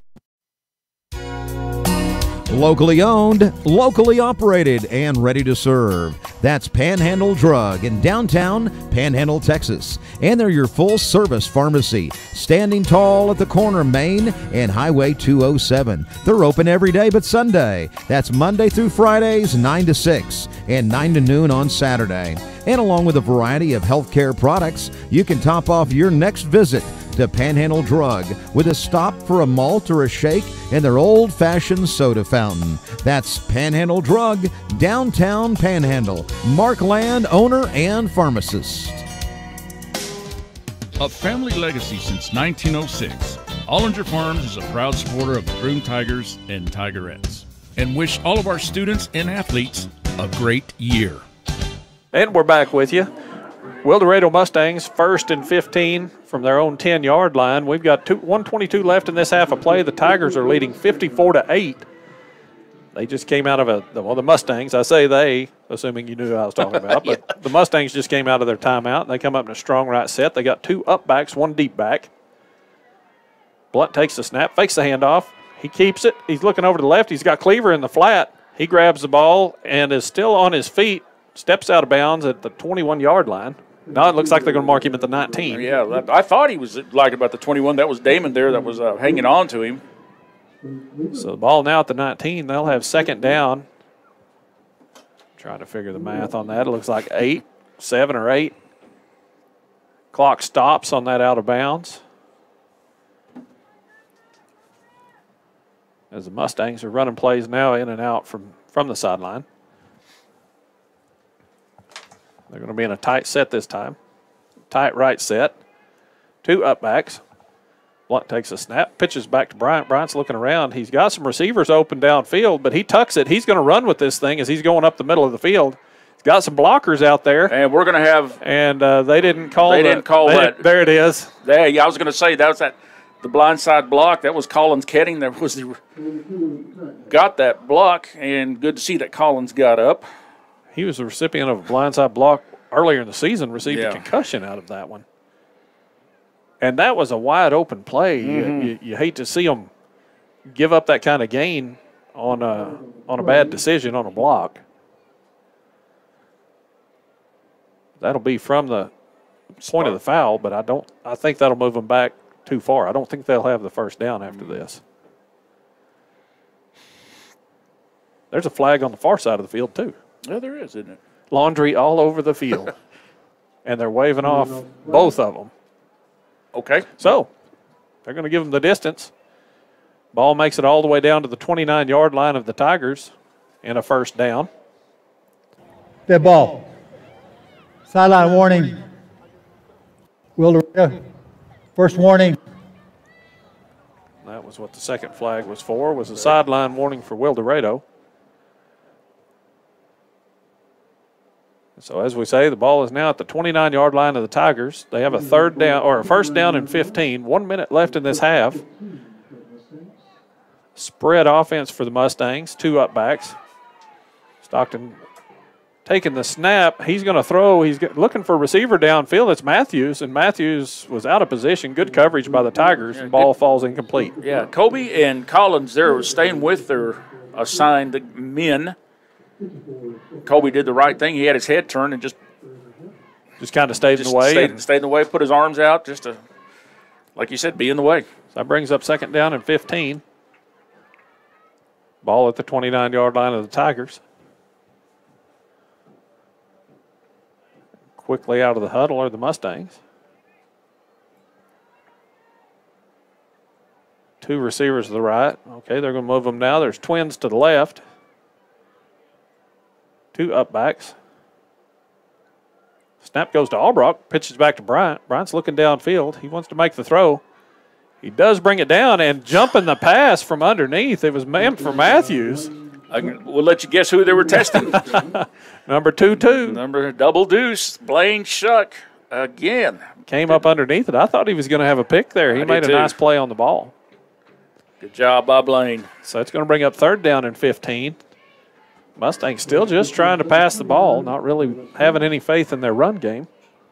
Locally owned, locally operated, and ready to serve. That's Panhandle Drug in downtown Panhandle, Texas. And they're your full-service pharmacy, standing tall at the corner of Main and Highway 207. They're open every day but Sunday. That's Monday through Fridays, 9 to 6, and 9 to noon on Saturday. And along with a variety of healthcare products, you can top off your next visit to Panhandle Drug with a stop for a malt or a shake and their old-fashioned soda fountain. That's Panhandle Drug, downtown Panhandle. Mark Land, owner and pharmacist. A family legacy since 1906, Ollinger Farms is a proud supporter of the Groom Tigers and Tigerettes, and wish all of our students and athletes a great year. And we're back with you. Wildorado Mustangs 1st and 15 from their own 10-yard line. We've got 1:22 left in this half of play. The Tigers are leading 54-8. They just came out of the Mustangs. I say they, assuming you knew who I was talking about. But yeah. The Mustangs just came out of their timeout. And they come up in a strong right set. They got 2 up backs, 1 deep back. Blunt takes the snap, fakes the handoff. He keeps it. He's looking over to the left. He's got Cleaver in the flat. He grabs the ball and is still on his feet. Steps out of bounds at the 21-yard line. Now it looks like they're going to mark him at the 19. Yeah, I thought he was like about the 21. That was Damon there that was hanging on to him. So the ball now at the 19. They'll have second down. Trying to figure the math on that. It looks like 7 or 8. Clock stops on that out of bounds. As the Mustangs are running plays now in and out from the sideline. They're going to be in a tight set this time. Tight right set. 2 up backs. Blunt takes a snap, pitches back to Bryant. Bryant's looking around. He's got some receivers open downfield, but he tucks it. He's going to run with this thing as he's going up the middle of the field. He's got some blockers out there. And we're going to have. And they didn't call that. There it is. There, yeah, I was going to say that was the blindside block. That was Collins Ketting. That was got that block, and good to see that Collins got up. He was a recipient of a blindside block earlier in the season, received a concussion out of that one. And that was a wide open play. Mm-hmm. You hate to see them give up that kind of gain on a bad decision on a block. That'll be from the point of the foul, but I think that'll move them back too far. I don't think they'll have the first down after this. There's a flag on the far side of the field too. Yeah, there is, isn't it? Laundry all over the field. And they're waving off both of them. Okay. So they're going to give them the distance. Ball makes it all the way down to the 29-yard line of the Tigers and a first down. Dead ball. Sideline warning. Wildorado. First warning. That was what the second flag was for, was a sideline warning for Wildorado. So as we say, the ball is now at the 29-yard line of the Tigers. They have a first down and 15. 1 minute left in this half. Spread offense for the Mustangs. 2 up backs. Stockton taking the snap. He's going to throw. He's looking for a receiver downfield. It's Matthews, and Matthews was out of position. Good coverage by the Tigers. Ball falls incomplete. Yeah, Kobe and Collins there were staying with their assigned men. Kobe did the right thing. He had his head turned and just kind of stayed in the way. Stayed in the way, put his arms out just to, like you said, be in the way. So that brings up second down and 15. Ball at the 29-yard line of the Tigers. Quickly out of the huddle are the Mustangs. 2 receivers to the right. Okay, they're going to move them now. There's twins to the left. 2 up backs. Snap goes to Albrock, pitches back to Bryant. Bryant's looking downfield. He wants to make the throw. He does bring it down and jumping the pass from underneath. It was meant for Matthews. We'll let you guess who they were testing. Number 2-2. Number double deuce, Blaine Shuck again. Came up underneath it. I thought he was going to have a pick there. He made a nice play on the ball. Good job, Bob Lane. So it's going to bring up 3rd down and 15. Mustangs still just trying to pass the ball, not really having any faith in their run game.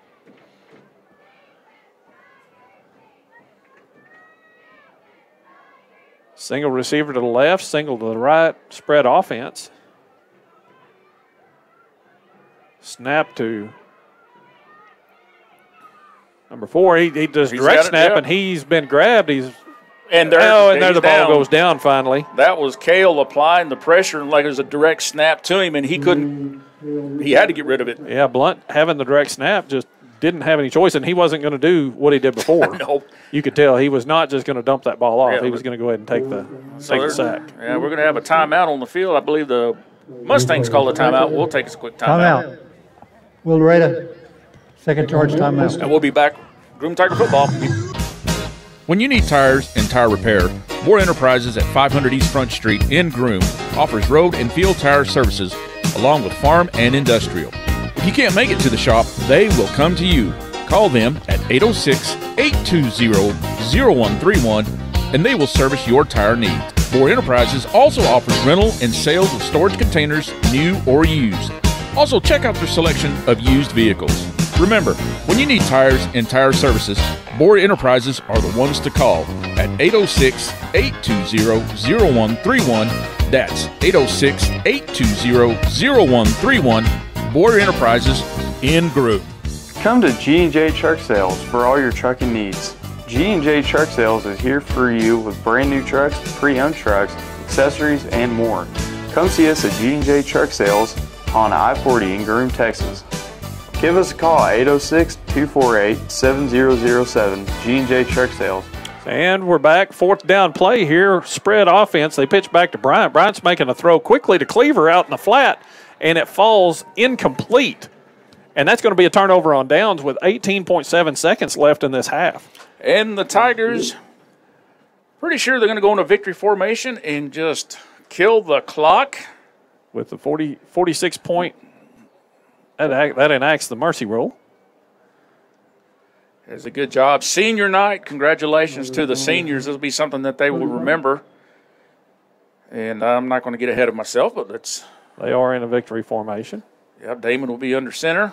Single receiver to the left, single to the right, spread offense. Snap to number 4. He does direct snap, and he's been grabbed. And there the ball goes down finally. That was Cale applying the pressure, and like it was a direct snap to him, and he couldn't. He had to get rid of it. Yeah, Blunt having the direct snap just didn't have any choice, and he wasn't going to do what he did before. No. You could tell he was not just going to dump that ball off. He was going to go ahead and take the sack. Yeah, we're going to have a timeout on the field. I believe the Mustangs call a timeout. We'll take a quick timeout. Wildorado, second charge timeout. And we'll be back. Groom Tiger football. When you need tires and tire repair, Moore Enterprises at 500 East Front Street in Groom offers road and field tire services along with farm and industrial. If you can't make it to the shop, they will come to you. Call them at 806-820-0131 and they will service your tire needs. Moore Enterprises also offers rental and sales of storage containers, new or used. Also, check out their selection of used vehicles. Remember, when you need tires and tire services, Moore Enterprises are the ones to call at 806-820-0131. That's 806-820-0131. Moore Enterprises in Groom. Come to G&J Truck Sales for all your trucking needs. G&J Truck Sales is here for you with brand new trucks, pre-owned trucks, accessories, and more. Come see us at G&J Truck Sales on I-40 in Groom, Texas. Give us a call at 806-248-7007, G&J Truck Sales. And we're back, 4th down play here, spread offense. They pitch back to Bryant. Bryant's making a throw quickly to Cleaver out in the flat, and it falls incomplete. And that's going to be a turnover on downs with 18.7 seconds left in this half. And the Tigers, pretty sure they're going to go into victory formation and just kill the clock. With the 46-point, that enacts the mercy rule. It's a good job. Senior night, congratulations to the seniors. This will be something that they will remember. And I'm not going to get ahead of myself, but they are in a victory formation. Yeah, Damon will be under center.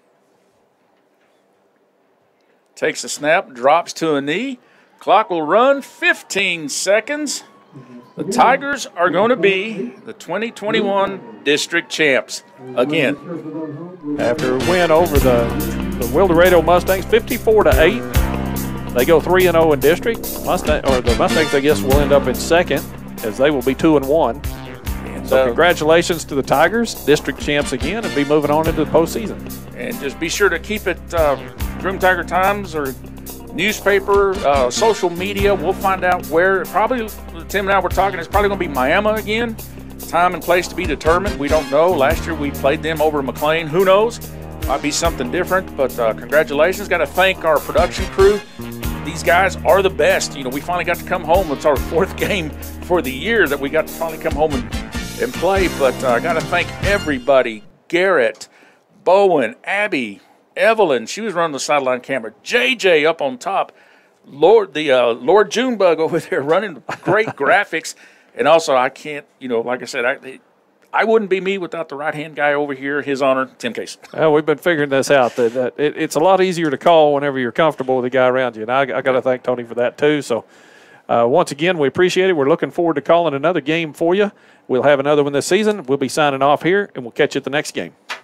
Takes a snap, drops to a knee. Clock will run 15 seconds. The Tigers are going to be the 2021 district champs again. After a win over the Wildorado Mustangs, 54-8, they go 3-0 in district. The Mustangs, I guess, will end up in second as they will be 2-1. So congratulations to the Tigers, district champs again, and be moving on into the postseason. And just be sure to keep it Groom Tiger Times or newspaper, social media. We'll find out where. Probably Tim and I were talking. It's probably going to be Miami again. Time and place to be determined. We don't know. Last year we played them over in McLean. Who knows? Might be something different. But congratulations. Got to thank our production crew. These guys are the best. You know, we finally got to come home. It's our 4th game for the year that we got to finally come home and play. But I got to thank everybody. Garrett, Bowen, Abby, Evelyn, she was running the sideline camera. JJ up on top. Lord Junebug over there running great graphics. And also, I can't, like I said, I wouldn't be me without the right-hand guy over here. His honor, Tim Case. Well, we've been figuring this out. That it's a lot easier to call whenever you're comfortable with the guy around you. And I got to thank Tony for that, too. So, once again, we appreciate it. We're looking forward to calling another game for you. We'll have another one this season. We'll be signing off here, and we'll catch you at the next game.